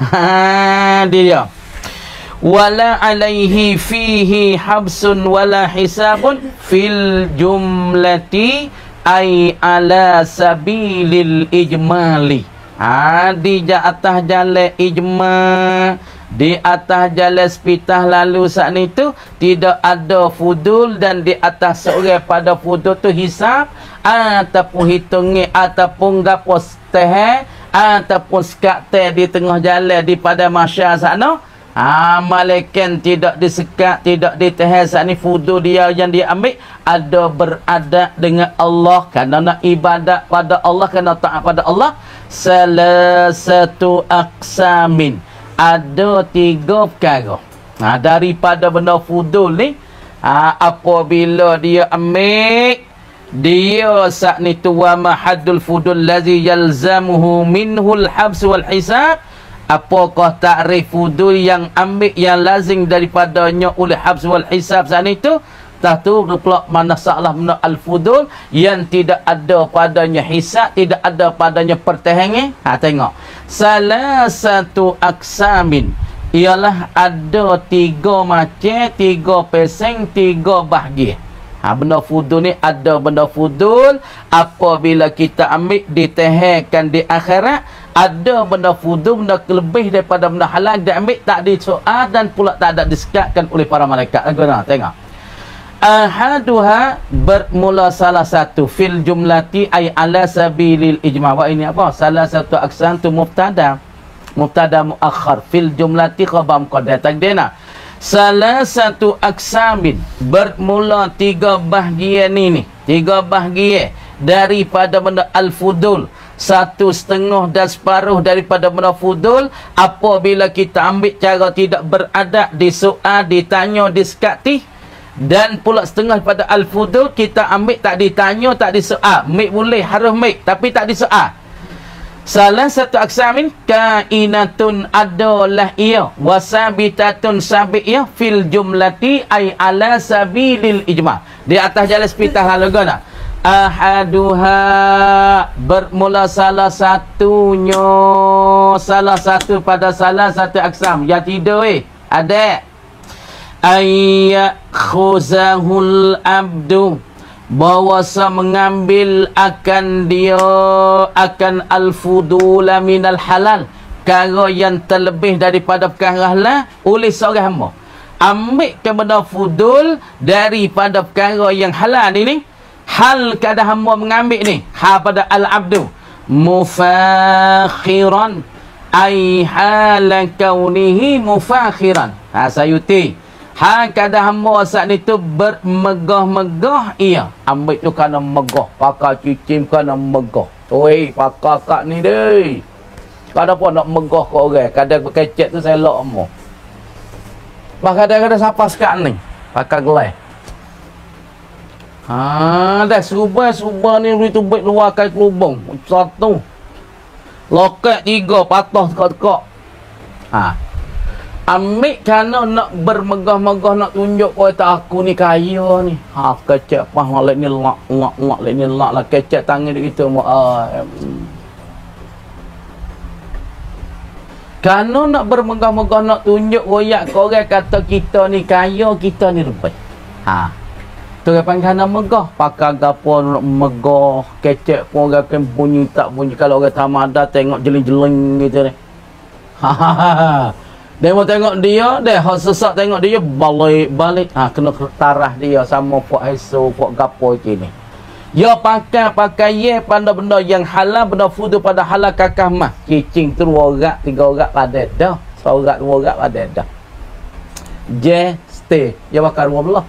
Dia wala alaihi fihi habsun wala hisabun fil jumlati ai ala sabilil ijmali. Di atas jalan ijma, di atas jalan sepitah lalu saat itu tidak ada fudul, dan di atas seorang pada fudul tu hisab ataupun hitungi ataupun gapo teh ataupun sekat teh di tengah jalan di pada masyarakat sana. Malaikat tidak disekat, tidak ditehas. Ini fudul dia yang dia ambil ada beradab dengan Allah, kerana nak ibadat pada Allah, kerana taat pada Allah. Salah satu aqsamin, ada 3 perkara daripada benda fudul ni. Apabila dia ambil, dia saat ni tu wa mahadul fudul lazi yalzamuhu minhul habs wal hisab. Apakah takrif fudul yang ambil yang lazim daripadanya oleh habs wal hisab saat itu? Tahu pula mana salah mana al-fudul yang tidak ada padanya hisab, tidak ada padanya pertahangan. Tengok. Salah satu aksamin ialah ada 3 macam, 3 peseng, 3 bahagian. Benda fudul ni ada benda fudul apabila kita ambil ditehekan di akhirat. Ada benda fudul, benda lebih daripada benda halal diambil, tak disoal dan pula tak ada disekatkan oleh para malaikat. Tengok. Ahaduha, bermula salah satu, fil jumlati ay ala sabilil ijma. Ini apa? Salah satu aksan tu mubtada muakhar, fil jumlati khabar muqaddam takdina. Salah satu aksamin, bermula 3 bahagian ini, 3 bahagian daripada benda al-fudul, 1/2 dan separuh daripada benda fudul. Apabila kita ambil cara tidak beradab, disoal, ditanya, disekati, dan pula setengah pada al-fudul kita ambil tak ditanya, tak disoal. Mik boleh, harus mik, tapi tak disoal. Salah satu aksamin kainatun, adalah ia, wasabitatun, sabit ia, fil jumlati ay ala sabilil ijma, di atas jalan sepitah lalu gana. Ahaduha, bermula salah satunya, salah satu pada salah satu aksam yang tidur ada ayyakhuzahul abdu, bahwasa mengambil akan dia akan al-fudula minal halal, perkara yang terlebih daripada perkara halal oleh seorang hamba. Ambil ke benda fudul daripada perkara yang halal ini, hal kada hamba mengambil ni pada al-abdu mufakhiran ay halan kaunihi mufakhiran. Sayuti kada hamba saat itu bermegah-megah ia. Ambil tu kerana megah, pakai cicim kerana megah. Oi, pakai kak ni deh. Kada pun nak megah ke orang, kada kecek tu saya lok mo. Kadang-kadang siapa sekat ni pakai gelas. Dah subah ni itu baik luar kai kelubung. 1 loket 3 patah tekak. Ambil kerana nak bermegah-megah, nak tunjuk kata aku ni kaya ni. Kecek pah lek ni lak lek ni lak lah, kecek tangan dia gitu. Kerana nak bermegah-megah, nak tunjuk royak ke orang kata kita ni kaya, kita ni lebih. Tu orang kerana megah, pakai gapo nak megah, kecek pun orang kan bunyi tak bunyi. Kalau orang tamada tengok jeling-jeling gitu ni. Dia mau tengok dia, dia sesak tengok dia balik-balik. Kena tarah dia sama puak haiso, puak gapo ni. Ya pakai ye pada benda yang halal, benda fudu pada halal kakah mah. Cicing tu 2 orang, 3 orang pada dah. 1 orang 2 orang pada dah. Je stay. Ya bakal 12.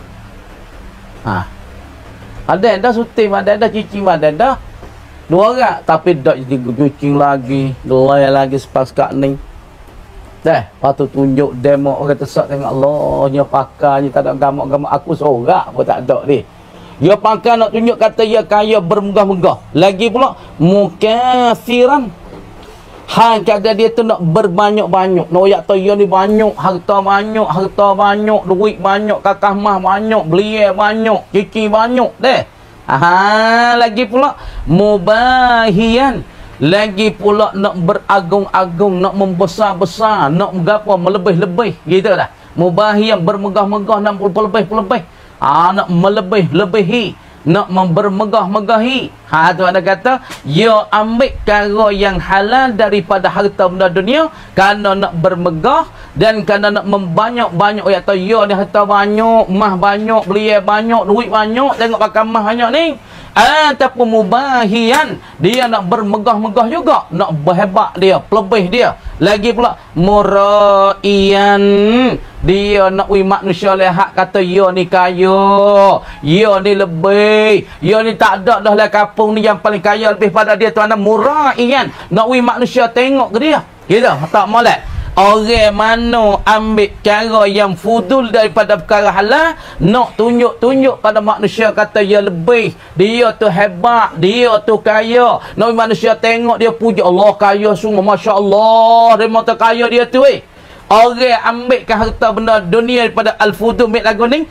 Ha. Ada dah suting, ada dah cicing, ada dah. 2 orang tapi dak jadi cicing lagi, delay lagi sepas ni. Dah, patut tunjuk demo orang tersat tengok Allahnya pakainya tak ada gamak-gamak aku seorang pun tak ada ni. Dia pakai nak tunjuk kata dia kaya bermegah-megah. Lagi pula mukasiran. Hang kata dia tu nak berbanyak-banyak. Nak yak tu dia ni banyak, harta banyak, duit banyak, kakah mah banyak, beli banyak, cici banyak deh. Lagi pula mubahian. Lagi pula nak beragung-agung, nak membesar-besar, nak gapo melebih-lebih gitu dah. Mubahian bermegah-megah, nak berlebih-lebih. Nak melebih-lebihi, nak bermegah-megahi. Tu ada kata, ya ambil cara yang halal daripada harta benda dunia kerana nak bermegah dan kerana nak membanyak-banyak. Atau ya ni harta banyak, mah banyak, beli banyak, duit banyak, tengok pakai mah banyak ni. Ataupun mubahian, dia nak bermegah-megah juga, nak berhebat dia, pelebih dia. Lagi pula muraian, dia nak manusia lihat kata ya ni kaya, ya ni lebih, ya ni tak ada dah lah kampung ni yang paling kaya lebih pada dia. Tuan muraian, nak manusia tengok ke dia. Gitu, tak molek. Orang mana ambil cara yang fudul daripada perkara halal, nak tunjuk-tunjuk pada manusia kata dia lebih, dia tu hebat, dia tu kaya. Nak manusia tengok dia puji Allah kaya semua, Masya Allah, dia mata kaya dia tu Orang ambilkan harta benda dunia daripada al-fudul ambil lagu ni,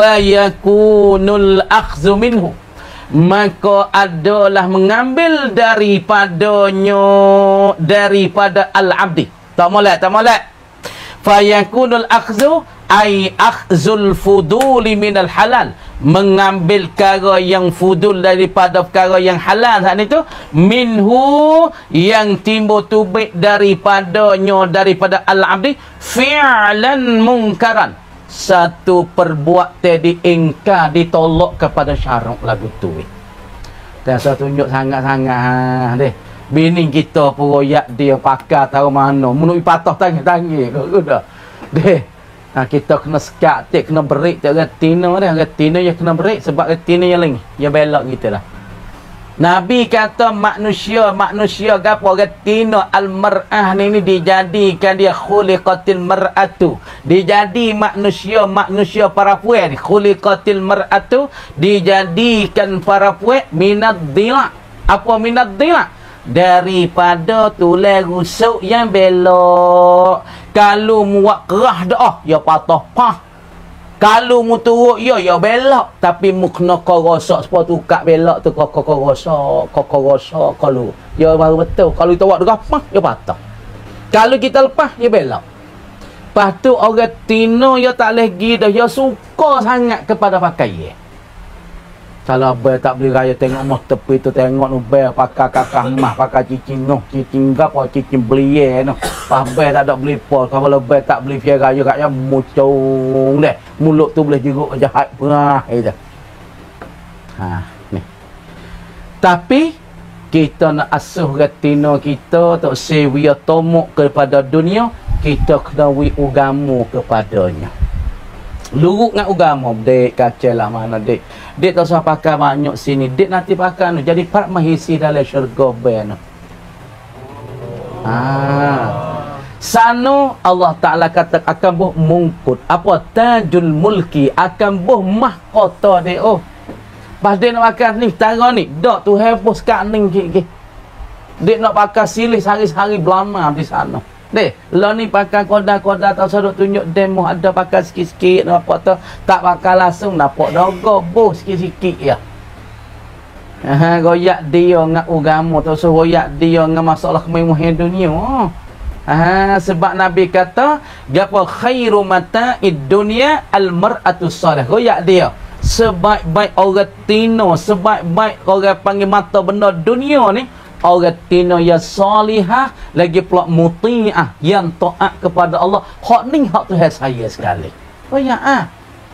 fayakunul akhzu minhu, maka adalah mengambil daripadanya, daripada al-abdi. Tak molek. Fayakunul akhzu ay akhzul fuduli minal halal, mengambil perkara yang fudul daripada perkara yang halal. Hak itu minhu, yang timbul tubik daripadanya, daripada al-abdi, fi'lan munkaran, satu perbuatan diingkar, ditolak kepada syarak lagu tu. Tak usah tunjuk sangat-sangat deh. Bini kita pun royak dia pakai tahu mana. Menurut patah tangi-tangi. Udah. Deh. Kita kena sekat, kena break. Tak retina dah. Retina yang kena break sebab retina yang lain. Yang belok gitu lah. Nabi kata manusia gapo retina al-mar'ah ni dijadikan dia khuliqatil mar'atu. Dijadi manusia para puan. Khuliqatil mar'atu, dijadikan para puan minad dhila'. Apa minad dhila'? Daripada tulang rusuk yang belok. Kalau muak kerah dah, ya patah pah. Kalau mu turut ya belok, tapi mu kena korosak sebab tukak belok tu korosak kalau ya baru betul. Kalau kita buat derah pah ya patah. Kalau kita lepas ya belok. Lepas tu orang tino ya tak boleh pergi dah, ya suka sangat kepada pakai. Kalau abang tak beli raya tengok mah tepi tu, tengok nu abang pakai kakak mah, pakai cicing noh, cicing gapo, cicing beli noh. Abang tak ada beli pol. Kalau abang tak beli via raya kat yang mucung deh. Mulut tu boleh jeruk jahat perah gitu. Ni. Tapi kita nak asuh retina kita tak sewiya tomok kepada dunia, kita kena wi ugamu kepadanya. Luruk dengan agama, dek kacau lah mana dek. Dek tak usah pakai banyak sini. Dek nanti pakai jadi part mahisi dalam syurga ben. Sana Allah Ta'ala kata akan buh mungkut. Apa? Tajul mulki. Akan buh mahkota dek. Pas dek nak pakai ni, tara ni. Dek tu heboh sekat ni. Dek nak pakai silih sehari-hari belama di sana. Dek, lo ni pakai koda-koda tak usah tunjuk demo, ada pakai sikit-sikit nampak tu, tak pakai langsung nampak dah goboh sikit-sikit ya. Royak dia dengan agama, tak usah royak dia dengan masalah kemewahan dunia. Sebab Nabi kata, gapo khairu mata'id dunya al-mar'atu salih. Royak dia, sebaik-baik orang tino, sebaik-baik orang panggil mata benda dunia ni, orang tino yang salihah, lagi pula muti'ah, yang taat kepada Allah. Hak ni hak Tuhan saya sekali. Oh ya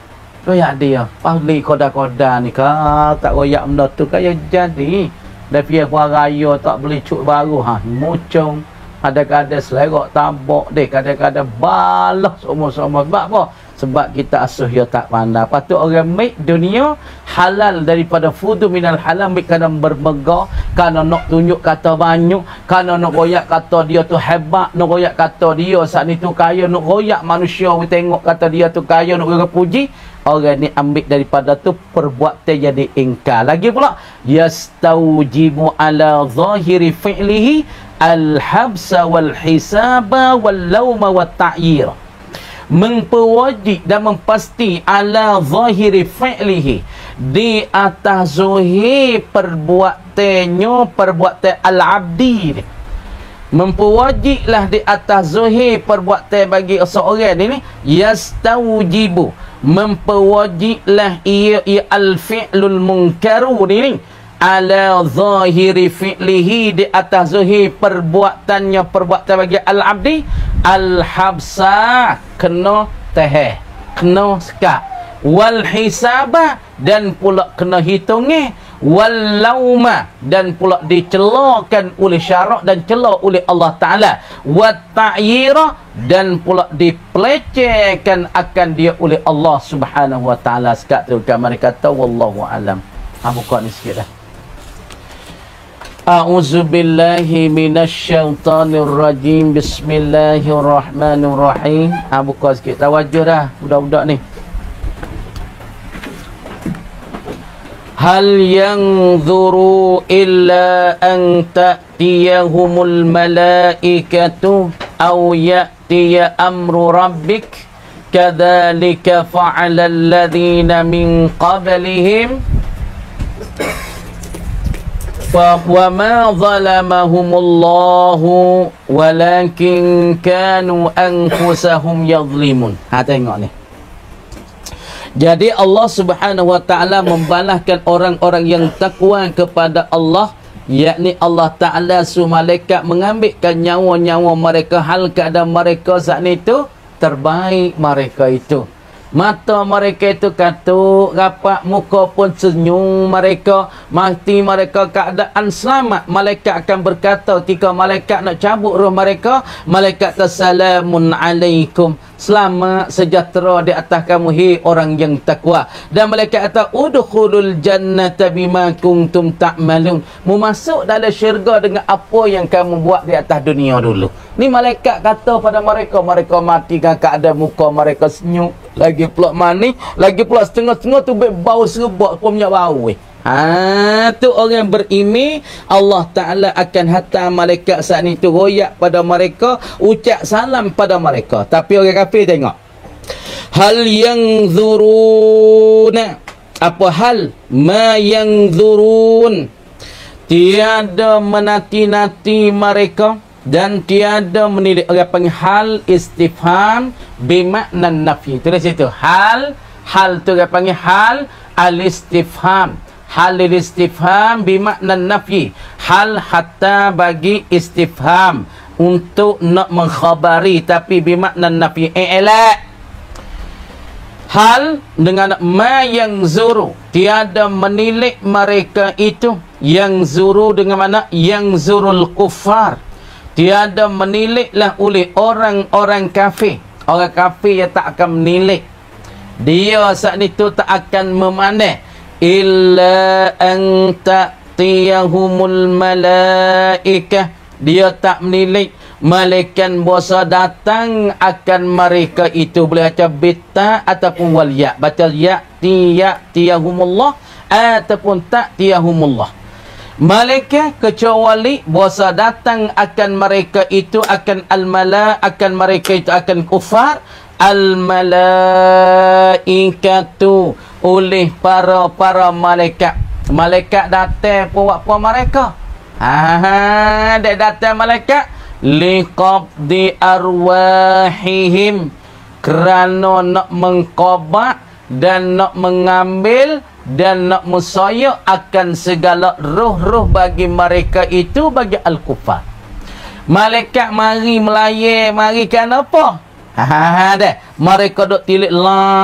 royak dia pahli koda-koda ni tak royak benda tu kaya jadi dah pergi kuah raya tak beli cuk baru mucung kadang-kadang selerak tabak deh kadang-kadang balas semua-semua sebab apa? Sebab kita asuh dia tak pandai. Patut orang make dunia halal daripada fudu minal halal, make kadang bermegah, kerana nak tunjuk kata banyak, kerana nak royak kata dia tu hebat, nak royak kata dia saat ni tu kaya, nak royak manusia tengok kata dia tu kaya, nak orang puji. Orang ni ambil daripada tu perbuatan jadi ingkar. Lagi pula yastaujibu ala zahiri fi'lihi al-habsa wal hisaba wal lauma wat ta'yir. Memperwajib dan mempasti ala zahiri fi'lihi, di atas zahir perbuatannya, perbuatan al-abdi ni. Memperwajiblah di atas zahir perbuatan bagi seorang ini, yastaujibu, memperwajiblah ia al-fi'lul munkaru ni ala zahiri fi'lihi, di atas zahir perbuatannya, perbuatan bagi al-abdi, al-habsa, kena teheh, kena sekat, wal hisabah, dan pula kena hitungnya, wal lauma, dan pula dicelakan oleh syarak dan cela oleh Allah Ta'ala, wat ta'yira, dan pula dipelecehkan akan dia oleh Allah Subhanahu Wa Ta'ala. Sekat tu kamar kata wallahu alam. Buka ni sikit dah. A'udzu billahi minasyaitonir rajim. Bismillahirrahmanirrahim. Buka sikit tawajuh dah budak-budak ni. Hal yanzuru illa an ta'tiyahumul malaikatu aw ya'tiya amru rabbik kadzalika fa'ala alladhina min qablihim wa ma zalamahumullahu walakin kanu anfusahum yadhlimun. Tengok ni. Jadi Allah Subhanahu Wa Ta'ala membalaskan orang-orang yang takwa kepada Allah, yakni Allah Ta'ala suruh malaikat mengambilkan nyawa-nyawa mereka hal keadaan mereka saat itu terbaik mereka itu. Mata mereka itu katuk rapat, muka pun senyum mereka, mati mereka keadaan selamat. Malaikat akan berkata ketika malaikat nak cabut roh mereka, malaikat assalamun alaikum, selamat sejahtera di atas kamu hai orang yang takwa. Dan malaikat kata udkhulul jannata bima kuntum ta'malun, mu masuk dalam syurga dengan apa yang kamu buat di atas dunia dulu. Ni malaikat kata pada mereka, mereka mati dengan keadaan muka mereka senyum, lagi pula manis, lagi pula setengah-setengah tu bau serbak pun punya bau. Tu orang berimi, Allah Ta'ala akan hantar malaikat saat ni tu royak pada mereka, ucap salam pada mereka. Tapi orang kafir tengok, hal yanzuruna, apa hal ma yanzurun, tiada menanti-nanti mereka dan tiada menilik. Orang panggil hal istifham bimakna nafi. Tulis situ hal tu orang panggil hal al-istifham. Hal istifham bimakna nafi. Hal hatta bagi istifham untuk nak mengkhabari, tapi bimakna nafi. Hal dengan ma yang zuru, tiada menilik mereka itu. Yang zuru dengan mana? Yang zurul kufar, tiada meniliklah oleh orang-orang kafir. Orang kafir yang tak akan menilik. Dia saat itu tak akan memandang. Illa an ta'tiyahumul malaikah, dia tak menilik malaikat bosa datang akan mereka itu. Boleh baca bita ataupun wal ya. Baca ya'tiyahumullah ataupun ta'tiyahumullah. Malaikat kecuali bosa datang akan mereka itu, akan al-mala, akan mereka itu akan kufar. Al-malaikatu, oleh para malaikat. Malaikat datang buat apa mereka? Dia datang malaikat liqabdi arwahihim, kerana nak mengqabat dan nak mengambil dan nak musayyak akan segala roh-roh bagi mereka itu, bagi al-kufar. Malaikat mari melayar, mari kan apa? Mereka duk tilik lah,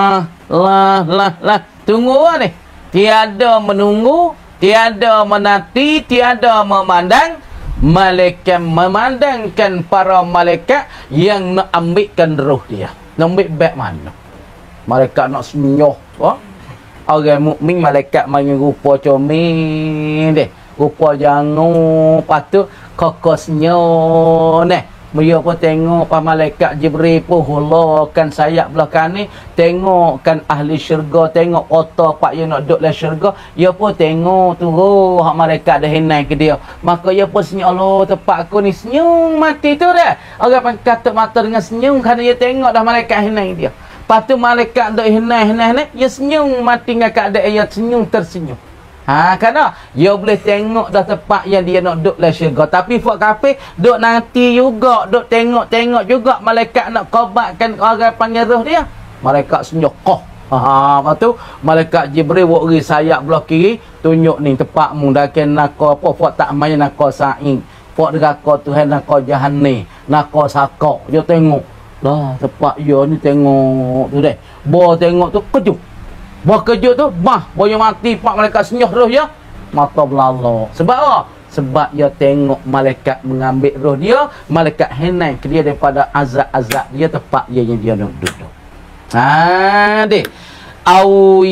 Lah. Tunggu ni. Tiada menunggu, tiada menanti, tiada memandang. Malaikat memandangkan para malaikat yang nak ambilkan roh dia. Nak ambil back mana? Malaikat nak senyoh. Orang mukmin malaikat main rupa comel deh. Rupa jangan patut kokosnya neh. Dia pun tengok pa malaikat Jibril pun hulurkan sayap belah kanan, tengokkan ahli syurga, tengok otak pak yang nak duduk dalam syurga, dia pun tengok tu hak malaikat dah henai ke dia. Maka dia pun senyum, Allah tempat aku ni senyum mati tu dah. Orang kata mata dengan senyum kerana dia tengok dah malaikat henai dia. Lepas tu malaikat duk henai, dia senyum mati dengan keadaan dia senyum tersenyum. Kerana dia boleh tengok dah tempat yang dia nak duduk dalam syurga. Tapi buat kafir duduk nanti juga, duduk tengok juga malaikat nak kobatkan orang panggil roh dia. Malaikat senyokoh. Lepas tu malaikat Jibril wari sayap belah kiri, tunjuk ni tempat mu dakin nako apa, buat tak main nako sa'ing, buat neraka Tuhan, nako jahannam, nako sakok. Dia tengok lah tempat dia ni, tengok tu deh. Bo tengok tu kejut. Buat kejut tu, boya mati, pak malaikat senyuh roh dia, mata belalak. Sebab apa? Sebab dia tengok malaikat mengambil roh dia, malaikat henai ke dia daripada azab-azab dia, tempat dia yang dia nak duduk. Dek. Au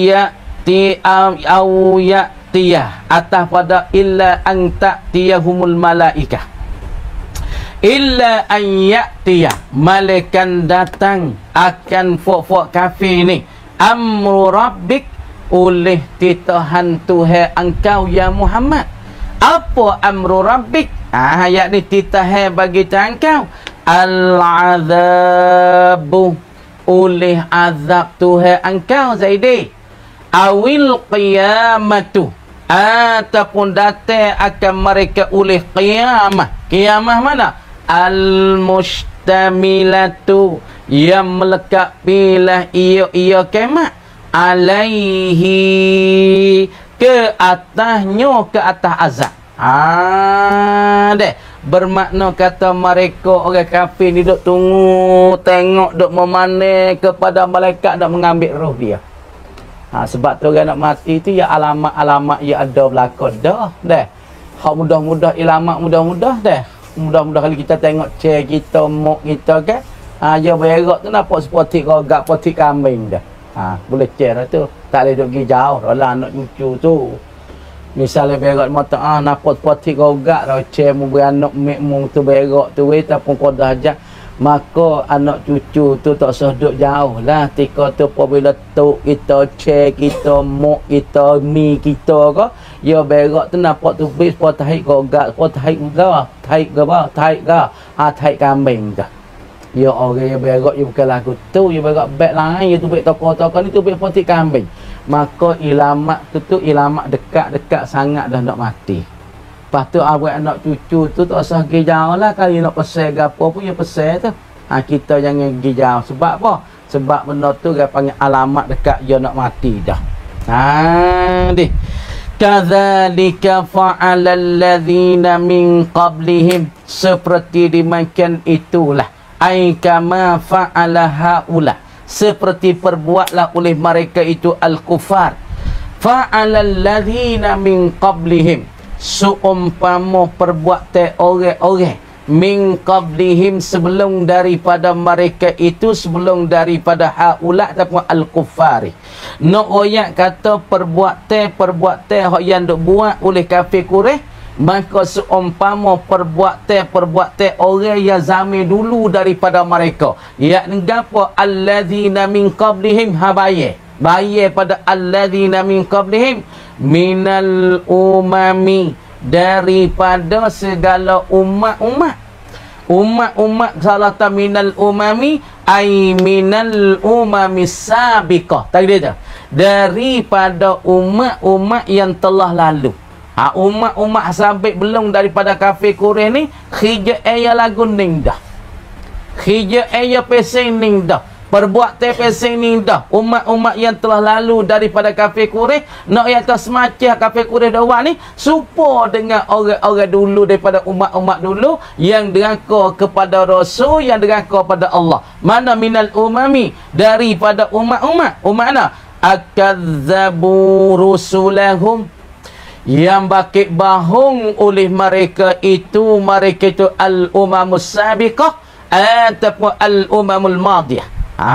ya'tiyah atas pada illa an ta'tiyahumul malaikah. Illa an ya'tiyah, malaikat datang akan fok-fok kafir ni. Amru rabbik, oleh titahan Tuhan engkau ya Muhammad. Apa amru rabbik? Ayat ni titahan bagi engkau. Al-azabu, oleh azab Tuhan engkau Zaidi. Awil qiyamatu, ataupun datang akan mereka oleh qiyamah. Qiyamah mana? Al-mustamilatu, yang melekat pilah ia kemat alaihi, ke atasnya, ke atas azab. Dek. Bermakna kata mereka orang kafir ni duk tunggu, tengok, duk memanai kepada malaikat nak mengambil roh dia. Sebab tu orang nak mati tu ya alamat-alamat ya ada berlaku dah. Hak mudah-mudah ilamat mudah-mudah dah. Mudah-mudah kali kita tengok chair kita, mok kita kan. Dia berak tu nampak seperti rogak, seperti kambing dah. Boleh chair lah tu. Tak boleh duduk pergi jauh. Kalau anak cucu tu. Misalnya berak mata, nampak seperti rogak dah. Chair mu beranak mekmu tu berak tu. Tapi kau dah ajak. Maka anak cucu tu tak usah duduk jauh lah. Tika tu apabila tok kita, chair kita, mok kita, mi kita ke. Ya berak tu nampak tu bis, seperti taik rogak, seperti taik ke. Taik ke apa? Taik ke? Taik kambing dah. Ya orang yang berak, dia bukan lagu tu, dia berak beg lain, dia tu beg tokoh-tokoh ni tu beg potik kambing. Maka ilamat tu ilamat dekat-dekat sangat dah nak mati. Lepas tu anak cucu tu tak usah pergi jauh lah. Kalau nak pesan ke apa pun, dia pesan tu. Kita jangan pergi jauh. Sebab apa? Sebab benda tu dia panggil alamat dekat dia nak mati dah. Deh. Kadzalika fa'ala alladzina min qablihim, seperti dimakan itulah. Ai kama fa'ala haula, seperti perbuatlah oleh mereka itu al-kufar. Fa'ala alladzina min qablihim, seumpama perbuatan orang-orang min qablihim, sebelum daripada mereka itu, sebelum daripada haula ataupun al-kufari. Nak ayat kata perbuatan yang dok buat oleh kafir Quraisy, maka seumpama perbuatan orang yang zaman dulu daripada mereka, yakni gapo? Alladzina min qablihim, baye pada alladzina min qablihim minal umami, daripada segala umat-umat salata minal umami, ai minal umami sabiqah, tadi dia daripada umat-umat yang telah lalu. Umat-umat sampai belum daripada kafir Quraisy ni, khija lagu ning dah, khija pesing ning dah. perbuatan pesing ni dah umat-umat yang telah lalu daripada kafir Quraisy nak yang atas semacam kafir Quraisy dah ni serupa dengan orang-orang dulu daripada umat-umat dulu yang deraka kepada Rasul, yang deraka kepada Allah. Mana minal umami, daripada umat-umat. Umat mana? Akadzabu rusulahum, yang bakit bahung oleh mereka itu al-umamus sabiqah ataupun al-umamul madiyah.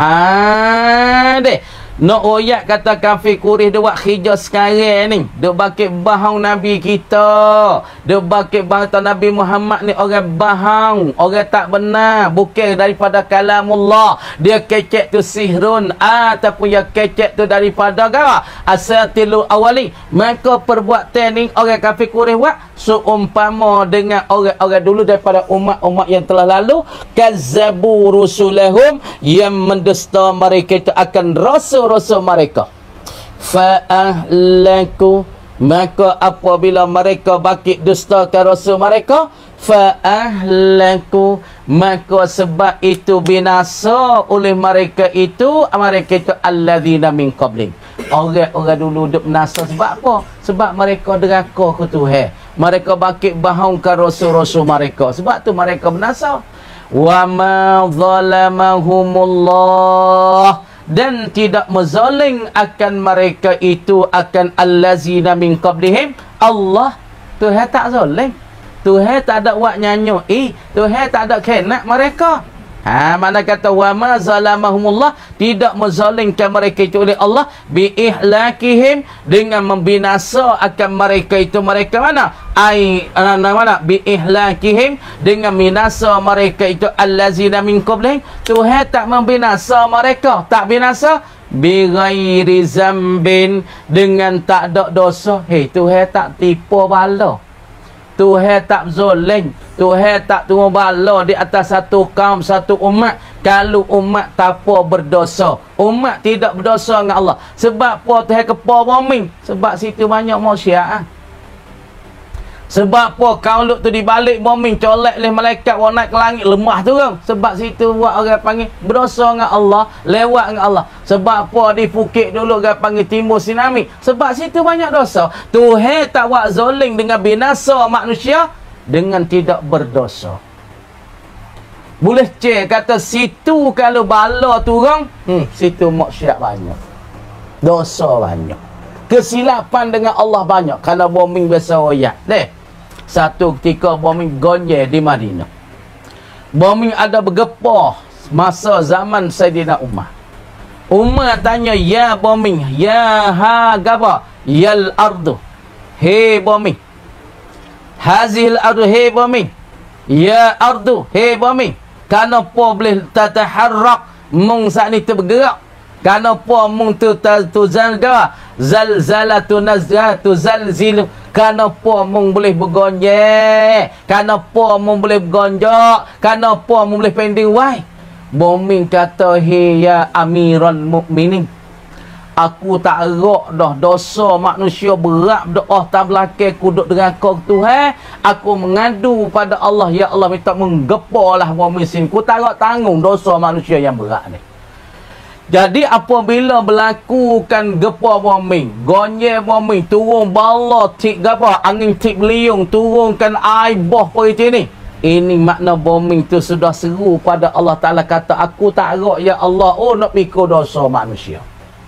Deh. Nak oyak kata kafir Quraisy dia buat khijah sekarang ni. Dia bakit bahang Nabi kita. Dia bakit bahang Nabi Muhammad ni orang bahang. Orang tak benar. Bukan daripada kalamullah. Dia kecek tu sihrun. Ataupun yang kecek tu daripada gara. Asatilul awali. Maka perbuatan ni orang kafir Quraisy buat seumpama dengan orang-orang dulu daripada umat-umat yang telah lalu. Kazzabu rusulahum, yang mendusta mereka itu akan rasul mereka. Fa'ahlaku, maka apabila mereka bakit dustakan rasul mereka, fa'ahlaku, maka sebab itu binasa oleh mereka itu alladzina min qablihim, orang-orang dulu duk binasa. Sebab apa? Sebab mereka deraka ke Tuhan, mereka bakit bahangkan rasul-rasul mereka, sebab tu mereka binasa. Wa ma zalamahumullah, dan tidak menzalim akan mereka itu akan allazina min qablihim. Allah, Tuhan tak zalim. Tuhan tak ada buat nyanyo. Tuhan tak ada kena mereka. Mana kata wa ma zalamahumullah, tidak menzalimkan mereka itu oleh Allah bi ihlakihim, dengan membinasa akan mereka itu. Mereka mana? Mana bi ihlakihim, dengan binasa mereka itu allazina min qablihim. Tuhan tak membinasa mereka, tak binasa bi ghairi zambin, dengan tak ada dosa. Tuhan tak tipu bala. Tuhan tak zalim. Tuhan tak turun bala di atas satu kaum, satu umat, kalau umat tanpa berdosa. Umat tidak berdosa dengan Allah. Sebab apa Tuhan kepa bumi? Sebab situ banyak manusia. Sebab apa kaum Lut tu dibalik bumi, colek oleh malaikat wa naik ke langit, lemah turun. Sebab situ buat orang panggil berdosa dengan Allah, lewat dengan Allah. Sebab apa di Phuket dulu orang panggil timbul tsunami? Sebab situ banyak dosa. Tuhan tak buat zalim dengan binasa manusia dengan tidak berdosa. Boleh cek kata situ kalau bala turun, situ maksiat banyak, dosa banyak, kesilapan dengan Allah banyak. Kalau bumi biasa royak deh. Satu ketika bumi gonye di Madinah, bumi ada bergepah masa zaman Sayyidina Umar. Umar tanya, ya bumi, ya gaba, yal ardu, hei bumi, hazil ardu, hei bumi, ya ardu, hei bumi, kenapa boleh tataharrak, mung saat ni terbergerak? Kenapa mung tu zalzala, zalzalatu nazatu zalzilu, kenapa mung boleh bergonjek? Kenapa mung boleh bergonjak? Kenapa mung boleh pending wai? Bumi kata, ya amiran mukminin, aku tak rak dah dosa manusia berat doa tak belakang aku duduk dengan kau Tuhan. Aku mengadu pada Allah, ya Allah minta menggepalah bumi sini, aku tak rak tanggung dosa manusia yang berat ni. Jadi apabila berlakukan gepa bumi, gonye bumi, turun bala tik gapa, angin tik beliung, turunkan air bah seperti ni. Ini makna bumi tu sudah seru pada Allah Ta'ala, kata aku tak rak ya Allah, nak pikul dosa manusia.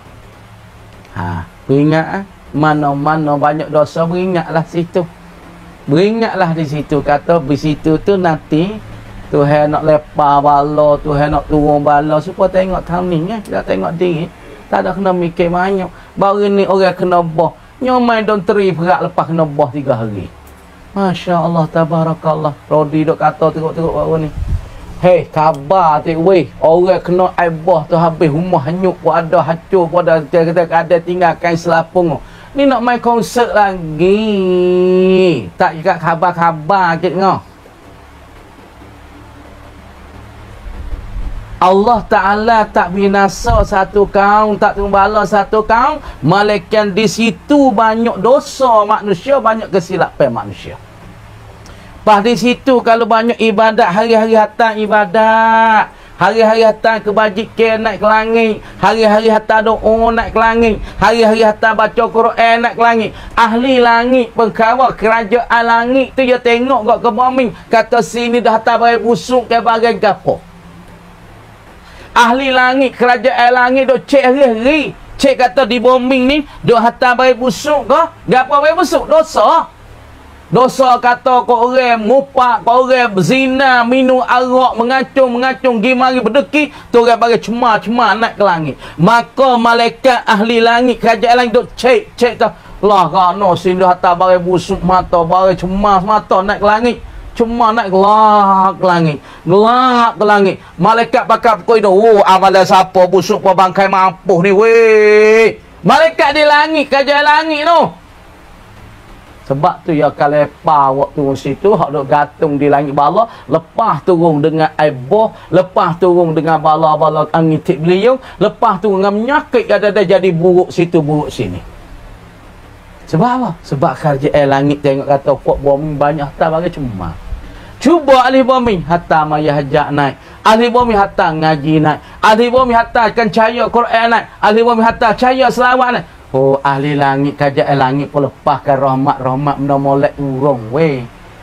Beringat mana-mana banyak dosa, beringatlah situ. Beringatlah di situ, kata di situ tu nanti Tuhan nak lepas bala, Tuhan nak turun bala, supaya tengok tahun ni kita tengok diri, tak ada kena mikir banyak. Baru ni orang kena bah, nyomai don teri perak lepas kena bah 3 hari. Masya Allah, tabarakallah. Rodi duk kata tengok-tengok baru ni, hei khabar tu weh, orang kena aibah tu habis, rumah hanyut pun ada, hancur pun ada, ada tinggal kain selapung. Ni nak main konsert lagi, tak juga khabar-khabar sikit ngah. Allah Ta'ala tak binasa satu kaum, tak tumbala satu kaum, melainkan di situ banyak dosa manusia, banyak kesilapan manusia. Pas di situ kalau banyak ibadat, hari-hari hatang ibadat, Hari-hari hantar kebajikan naik ke langit. Hari-hari hantar doa naik ke langit. Hari-hari hantar baca Quran naik ke langit. Ahli langit, pengkawal kerajaan langit tu dia tengok kat ke bumi. Kata sini dah hantar bagai busuk ke bagai gapo. Ahli langit, kerajaan langit duk cek hari-hari. Cek kata di bumi ni duk hantar bagai busuk ke? Gapo bagai busuk? Dosa. Dosa kata kau orang mupak, kau orang berzina, minum arak, mengacung, gimari berdeki, tu orang bagi cemar naik ke langit. Maka malaikat ahli langit, kerajaan langit duk cek tu. Lah kano sini hantar bagi busuk mata, bagi cemar mata naik ke langit. Cuma naik gelak ke langit. Gelak ke langit. Malaikat pakar pukul itu. Oh, amalan siapa busuk apa bangkai mampu ni weh. Malaikat di langit, kerajaan langit tu. Sebab tu ya kalau lepas waktu situ hak duk gantung di langit bala, lepas turun dengan air boh, lepas turun dengan bala-bala angin tik beliung, lepas turun dengan menyakit ada jadi buruk situ buruk sini. Sebab apa? Sebab kerajaan langit tengok kata pok bumi banyak hantar bagi cuma. Cuba ahli bumi hantar maya hajat naik. Ahli bumi hantar ngaji naik. Ahli bumi hantarkan cahaya Quran naik. Ahli bumi hantar cahaya selawat naik. Oh, ahli langit, kerajaan langit pun lepaskan rahmat benda molek urung weh.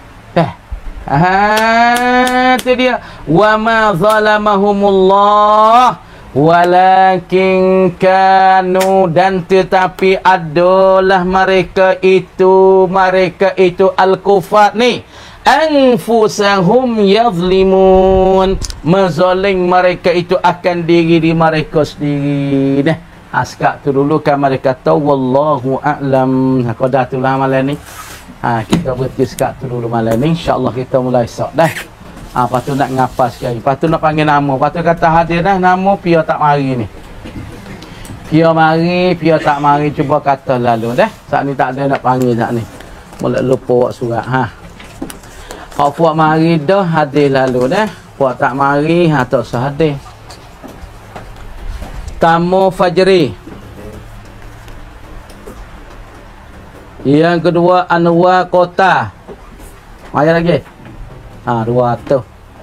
Tu dia. Wa ma zalamahumullah walakin kanu, dan tetapi adalah mereka itu al-kufar ni anfusahum yazlimun, menzalim mereka itu akan diri mereka sendiri. Dah askak tu dulu kan mereka tahu wallahu a'lam. Kau dah tu lah malam ni. Kita berhenti sekat tu dulu malam ni. InsyaAllah kita mulai esok dah. Lepas tu nak ngapas sekali. Lepas tu nak panggil nama. Lepas tu kata hadir dah nama Pia tak mari ni. Pia mari, Pia tak mari. Cuba kata lalu dah. Saat ni tak ada nak panggil saat ni. Mulai lupa buat surat. Kalau puak mari dah hadir lalu dah. Puak tak mari, tak usah hadir. Tamu Fajri. Yang kedua Anwar Kota. Mari lagi. Dua tu.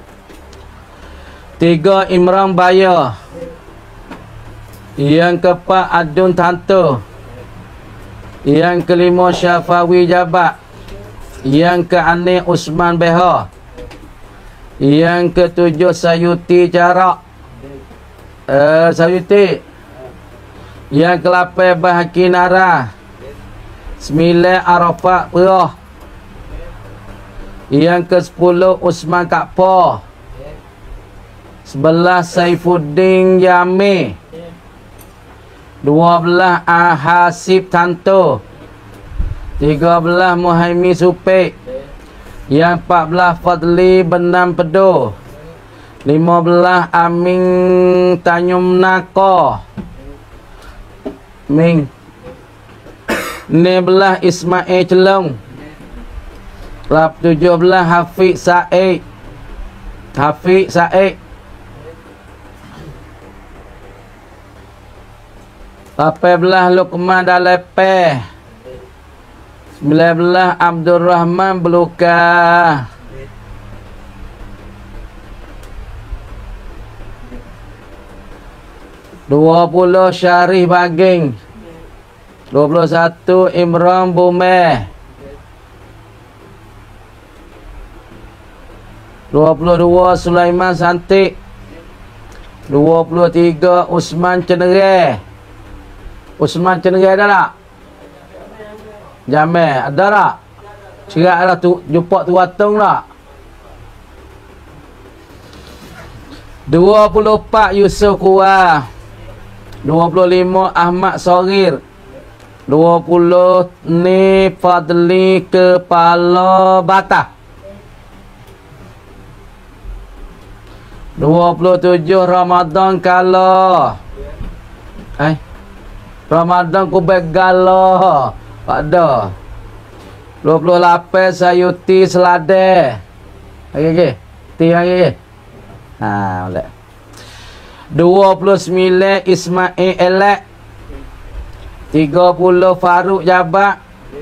Tiga Imran Baya. Yang keempat Adun Tanto. Yang kelima Syafawi Jabat. Yang keenam Usman Beha. Yang ketujuh Sayuti Jarak. Sayuti. Yang ke-8 Bahaki Nara. 9 Arafat Perah. Yang ke-10 Usman Kakpo. 11 Saifuddin Yami. 12 Hasib Tanto. 13 Muhaimi Supik. Yang 14 Fadli Benam Pedo. 15 Amin Tanyum Nako. 16 Ismail Celong. 17 Hafiz Said. 18 Luqman Dalepe. 19 Abdul Rahman Beluka. 20 Syarif Baging. 21 Imran Bumeh. 22 Sulaiman Santik. 23 Usman Cenere. Usman Cenere ada tak? Jamil ada tak? Cerak lah tu, jumpa tu watung tak? 24 Yusuf Kuah. 25 Ahmad Sorir. 20 ni Fadli Kepala Batah. 27 Ramadan Kala. Ramadan Kubek Gala. Pada 28 Sayuti Selade. Okey. Ti lagi. Boleh. 29 Ismail Elek. 30 Faruk Jabat.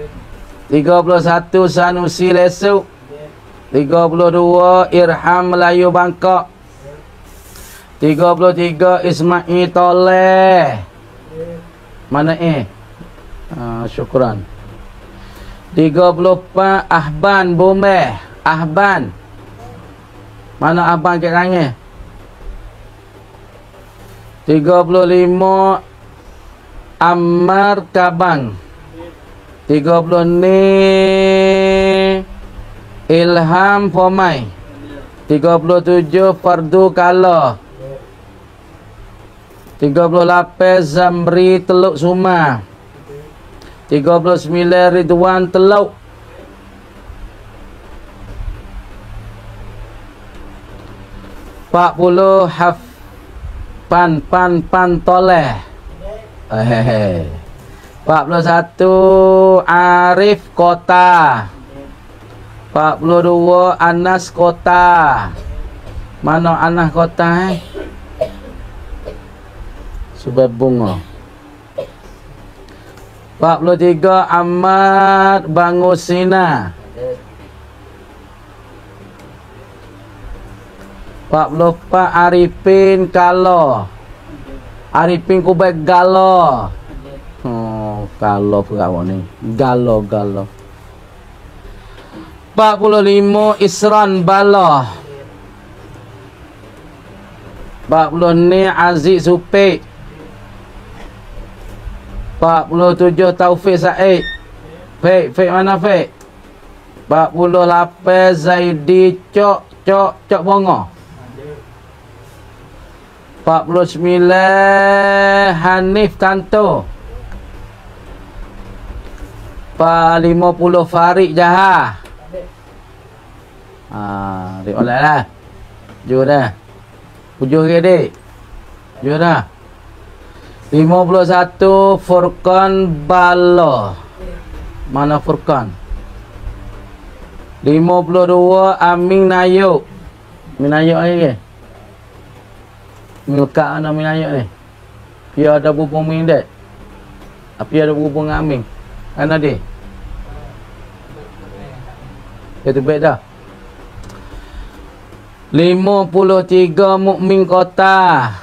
31 Sanusi Lesuk. 32 Irham Melayu Bangkok. 33 Ismail Toleh. Mana syukran. 34 Ahban Bombay. Ahban. Mana Ahban kat tangan? 35 Ammar Kabang. 30 ni Ilham Pomai. 37 Fardu Kala. 38 Zamri Teluk Suma. 39 Ridwan Teluk. 40 Pan Toleh. 41 Arif Kota. 42 Anas Kota. Mana Anas Kota Sebab bunga. 43 Ahmad Bangusina. 44 Arifin Kalo. Arifin Kubek Galo. Oh, Galo perawan ni. Galo. 45 Isran Baloh. 40 ni Aziz Supik. 47 Taufik Said. Fik mana Fik? 48 Zaidi Cok Bongo. 49 Hanif Tanto. 50 Farid Jaha. Dia oleh lah. Jujur dah. Hujung ke dik? Jujur dah. 51 Furqan Balo. Mana Furqan? 52 Amin Nayuk. Amin Nayuk lagi ke? Milkak mana Amin Nayuk ni? Dia ada berhubung Amin dek? Apa ada berhubung dengan Amin? Kan ada? Dia terbaik dah. 53 Mukmin Kota.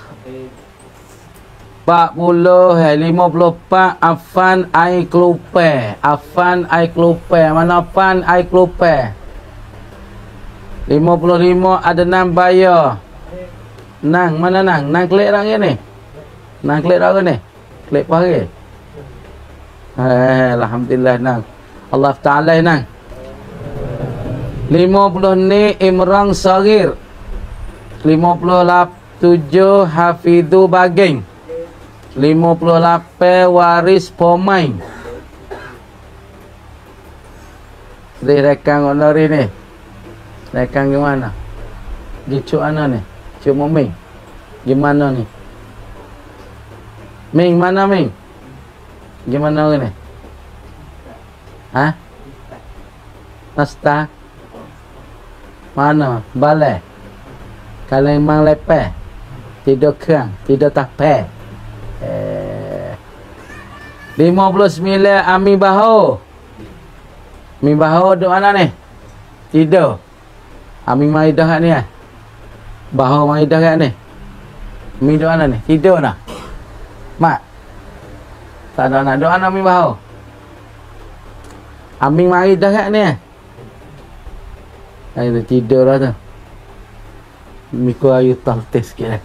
54 Afan Ai Klupe. Afan Ai Klupe. Mana Afan Ai Klupe? 55 Adnan Bayo. Nang mana Nang? Nang klik dah ni. Nang klik dah ni. Klik apa lagi? Alhamdulillah Nang. Allah Taala Nang. 50 ni Imran Sagir. 57 Hafidhu Baging. 58 Waris Pomai. Dia rekan honori ni. Rekan gimana? Gicuk mana ni? Cuk Ming. Gimana ni? Ming mana Ming? Gimana ni? Nasta. Mana? Balai. Kalau memang lepeh. Tidur kerang. Tidur tapeh. 59 Ami Baho. Ami Baho duduk mana ni? Tidur. Ami mari dah kat ni Baho mari dah kat ni. Ami duduk mana ni? Tidur dah. Mak. Tak ada nak duduk mana Ami Baho. Ami mari dah kat ni Dia tidur lah tu. Mikul ayu taltis sikit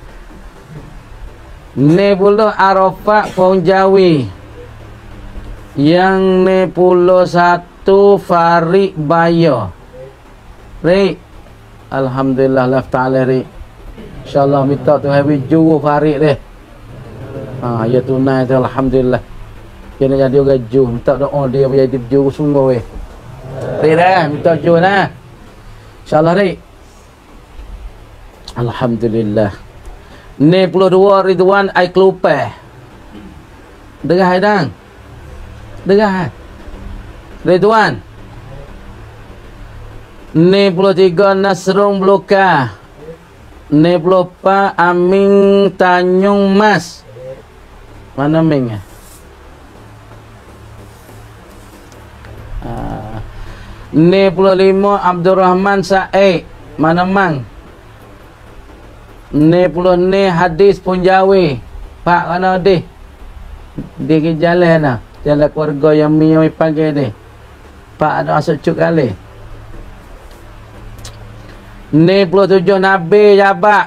Ni pula Arafat Ponjawi. Yang ni pula 1 Farid Bayo. Rik. Alhamdulillah Allah Ta'ala Rik. InsyaAllah minta tu habis juru Farid deh. Ya tunai tu Alhamdulillah. Dia nak jadi orang juru. Minta doa dia jadi juru sungguh weh. Rik dah. Minta juru lah. InsyaAllah Rik. Alhamdulillah. Ni puluh 2 Ridwan Ai Klupe. Dengar Haidang. Dengar Ridwan. Ni puluh 3 Nasrung Bloka. Ni puluh 4 Amin Tanjung Mas. Mana Ming Ni puluh 5 Abdul Rahman Said. Mana Mang? Ni puluh ni hadis pun jawi. Pak kana deh. Dia ke jalan lah. Jalan keluarga yang mi panggil dia. Pak ada masuk cuk kali. Ni 27 Nabi jabat.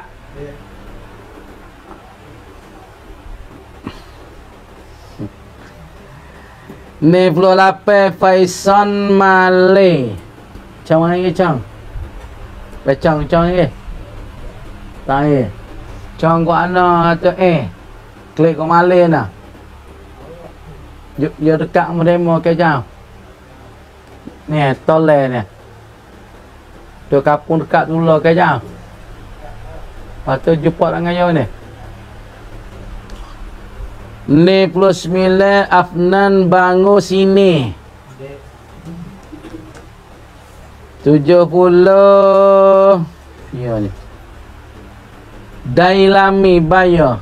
Ni 28 Faison Malay. Macam mana lagi Cang? Becang lagi. Tak lagi. Cang kau ana atau klik kau Malay nak. Dia dekat demo ke Cang. Ni tole ni. Tu kapung dekat dulu ke Cang. Lepas tu jumpa dengan yo ni. Ni 29 Afnan Bangu sini. 70 ya ni. Dailami Bayo.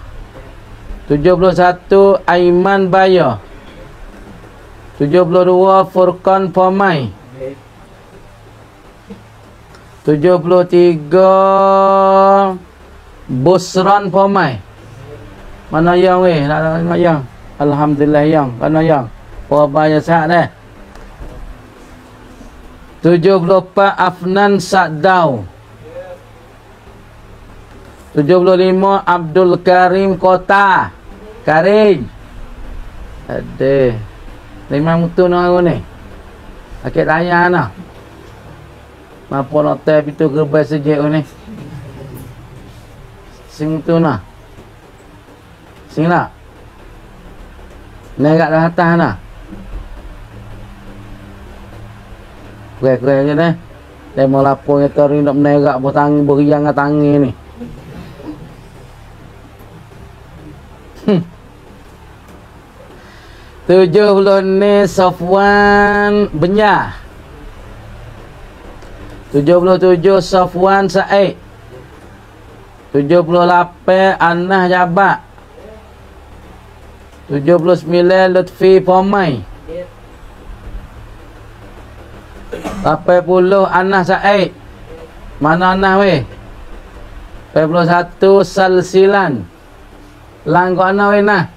71 Aiman Bayo. 72 Furqan Pomai. 73 Busran Pomai. Mana yang weh? Nak tengok yang. Alhamdulillah yang. Mana yang? Pembaya sihat dah. 74 Afnan Sadau. 75 Abdul Karim Kota. Karim. Ada. Memang mutu nak aku ni. Akik tanya nak. Apa nak tap itu gerbang sejak ni. Sing mutu nak. Sing nak. Naik kat atas nak. Kuih-kuih je ni. Dia mau lapor yang teri nak menerak bertangi beriang kat tangi ni. 70 ni Safwan Benyah. 77 Safwan Said. 78 Anah Jabat. 79 Lutfi Pomai. 80 Anah Said. Mana Anah weh? 81 Salsilan. Lang kau Anah weh nah.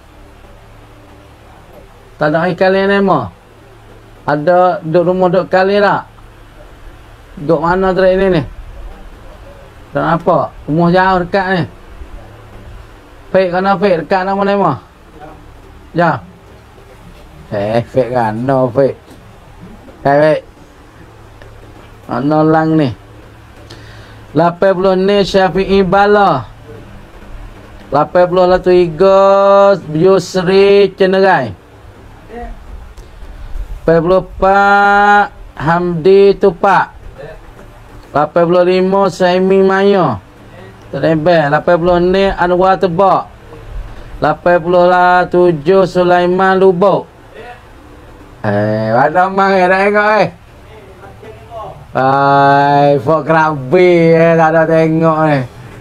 Tak ada kali ni mo. Ada duduk rumah duduk kali tak? Duduk mana tu ini ni? Tak apa? Rumah jauh dekat ni. Fake kena fake dekat nama ni mo. Ya. Fake kan? No fake. Fake. Mana lang ni? 80 ni Syafi'i Bala. 83 Yusri Cenerai. 84 Hamdi Tupak. 85 Saimi Mayo. Terlebih 80 ni Anwar Tebak. 87 Sulaiman Lubuk. Mana mang dah tengok Fok Krabi tak ada tengok ni.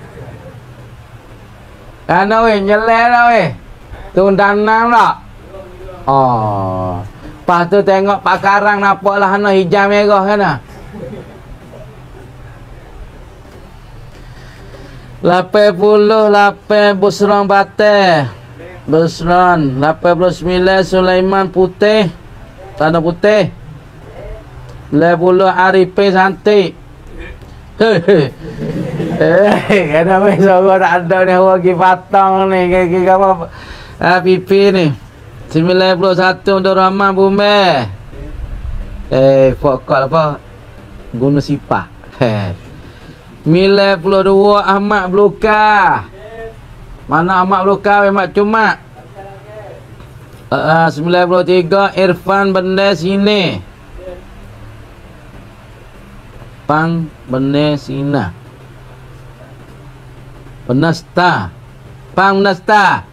Ana weh nyelek dah weh. Tundanang tak? Oh. Lepas tu tengok Pak Karang nampak lah ana hijau merah kan ah. 88 Busran Bateh. Busran. 89 Sulaiman Putih. Tanah Putih. 90 Arifin Santik. Kena main suara tak ada ni. Lagi patang ni. Kaki apa pipi ni. 91 Abdul Rahman Bumeh. Pokok apa? Gunung Sipah. 92 Ahmad Beluka. Mana Ahmad Beluka? Ahmad Cuma. 93 Irfan Benda Sini. Pang Benda Sina. Penasta. Pang Penasta.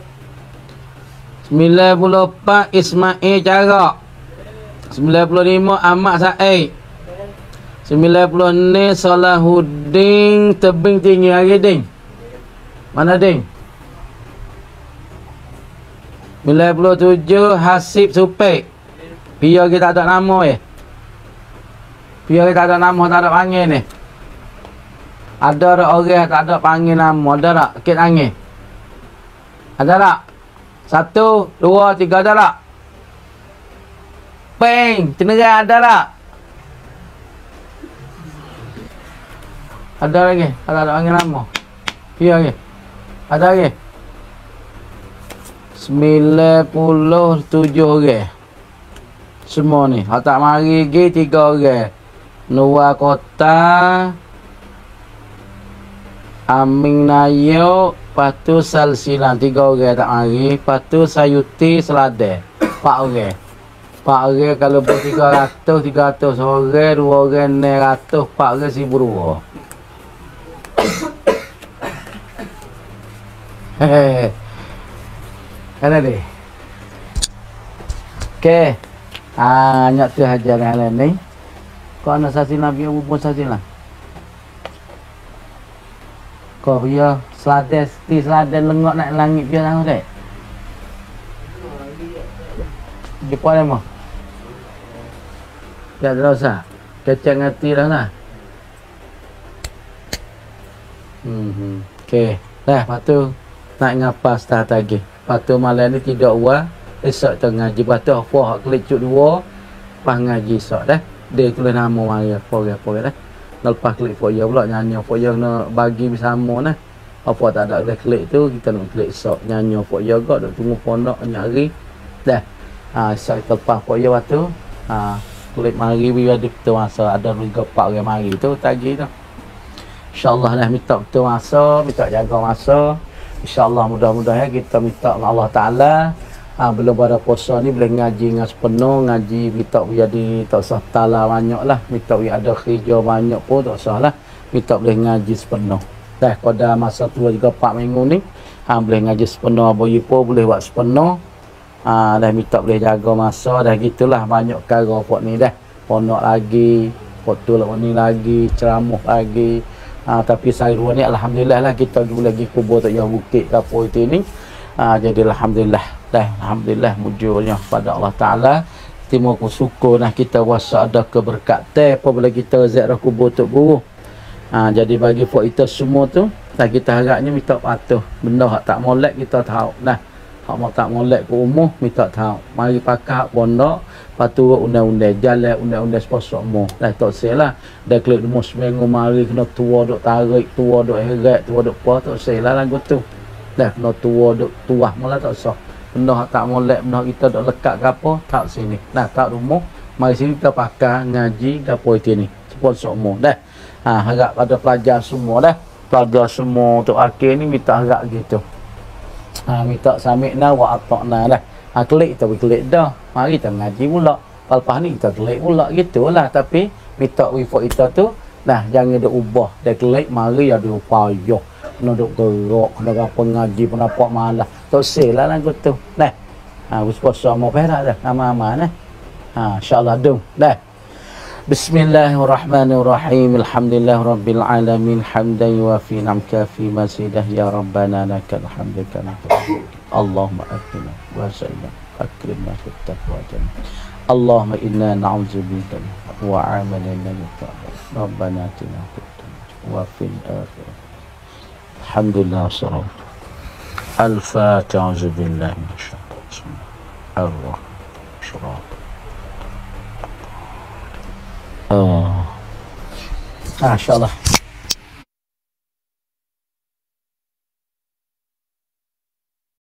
94 Ismail Carak. 95 Ahmad Said. 90 ni Salahuddin Tebing Tinggi lagi ding. Mana ding? 97 Hasib Supek. Pia kita tak ada nama Pia kita tak ada nama, tak ada panggil ni. Ada tak orang tak ada panggil nama? Ada tak? Sikit nangis. Ada tak? 1, 2, 3, ada tak? Peng, cenderang ada tak? Ada lagi? Ada tak panggil nama? Ya lagi? Ada lagi? 97 orang. Semua ni. Kalau tak mari lagi 3 orang. Nuwa Kota, Amin Nayo, lepas tu Salsilan 3 orang tak mari. Lepas tu Sayuti Selade 4 orang. 4 orang kalau ber 300 orang, 2 orang 900, 4 orang 1,200. Hehehe. Kan ada? Okey. Nyak tu ajaran hal ni. Kau nak Salsilan biar bubur Salsilan. Kau biar selades, ti selades lengok nak langit biar tahu dek. Jepun dia mah. Tak ada dosa. Kecang hati dah lah. Okey. Dah, lepas tu nak ngapa start lagi. Lepas tu malam ni tidak uah. Esok tu ngaji. Lepas tu apa hak kelicuk 2. Lepas ngaji esok dah. Dia tulis nama mari apa dah. Lepas klik foya pula nyanyi foya nak bagi bersama nah. Apa tak ada klik tu kita nak klik esok nyanyi foya gak duk tunggu pondok nyari. Dah. Esok kita lepas foya waktu. Klik mari biar betul masa ada 3 4 orang mari tu tagi tu. InsyaAllah lah minta betul masa, minta jaga masa. InsyaAllah mudah-mudahan kita minta Allah Ta'ala. Belum pada puasa ni boleh ngaji dengan sepenuh. Ngaji minta jadi tak usah tala banyak lah. Minta ada kerja banyak pun tak usah lah. Minta boleh ngaji sepenuh. Dah pada masa 2 3 4 minggu ni boleh ngaji sepenuh. Aboyi pun boleh buat sepenuh. Dah minta boleh jaga masa. Dah gitulah banyak perkara pok ni dah. Pondok lagi, foto ni lagi, ceramah lagi. Tapi saya ni alhamdulillah lah kita boleh pergi kubur tak jauh bukit ke apa itu ni. Jadi alhamdulillah. Dah alhamdulillah mujurnya pada Allah Taala. Timur ku syukur nah kita wasa ada keberkatan apabila kita ziarah kubur tok guru. Jadi bagi pok kita semua tu kita harapnya minta patuh. Benda hak tak molek kita tahu. Nah, hak mau tak molek ke umur minta tahu. Mari pakai hak pondok, patu undang-undang jalan undang-undang sepasok mu. Dah tak selah. Dah klik demo seminggu mari kena tua duk tarik, tua duk heret, tua duk apa tak selah lagu tu. Dah kena tua duk tuah mula tak sah. Benda tak molek, benda kita duk lekat ke apa, tak sini. Nah, tak rumah, mari sini kita pakai ngaji ke apa itu ni. Sponsor mu dah. Harap pada pelajar semua dah. Pelajar semua untuk akhir ni minta harap gitu. Minta sami'na wa ata'na dah. Klik kita klik dah. Mari kita ngaji pula. Lepas ni kita klik pula gitulah. Tapi minta wifi kita tu nah jangan dia ubah. Dia klik mari ada upaya. Kena duk gerak, kena apa ngaji pun apa malah. Tak selah lagu tu. Dah. Puasa mau perak dah. Aman-aman nah. Insya-Allah dum. Dah. Bismillahirrahmanirrahim. Alhamdulillahirabbil alamin. Hamdan yuwafi ni'amaka fi mazidah ya rabbana lakal hamdu kama Allahumma akrimna wa sallim akrimna fit taqwa jannah. Allahumma inna na'udzubika wa amalan la yutaqabbal. Rabbana atina fid dunya wa fil akhirati. Alhamdulillah wassalatu. Al-Fatiha. Auzubillahi minasyaitonir rajim. Ar-Rahman. InsyaAllah.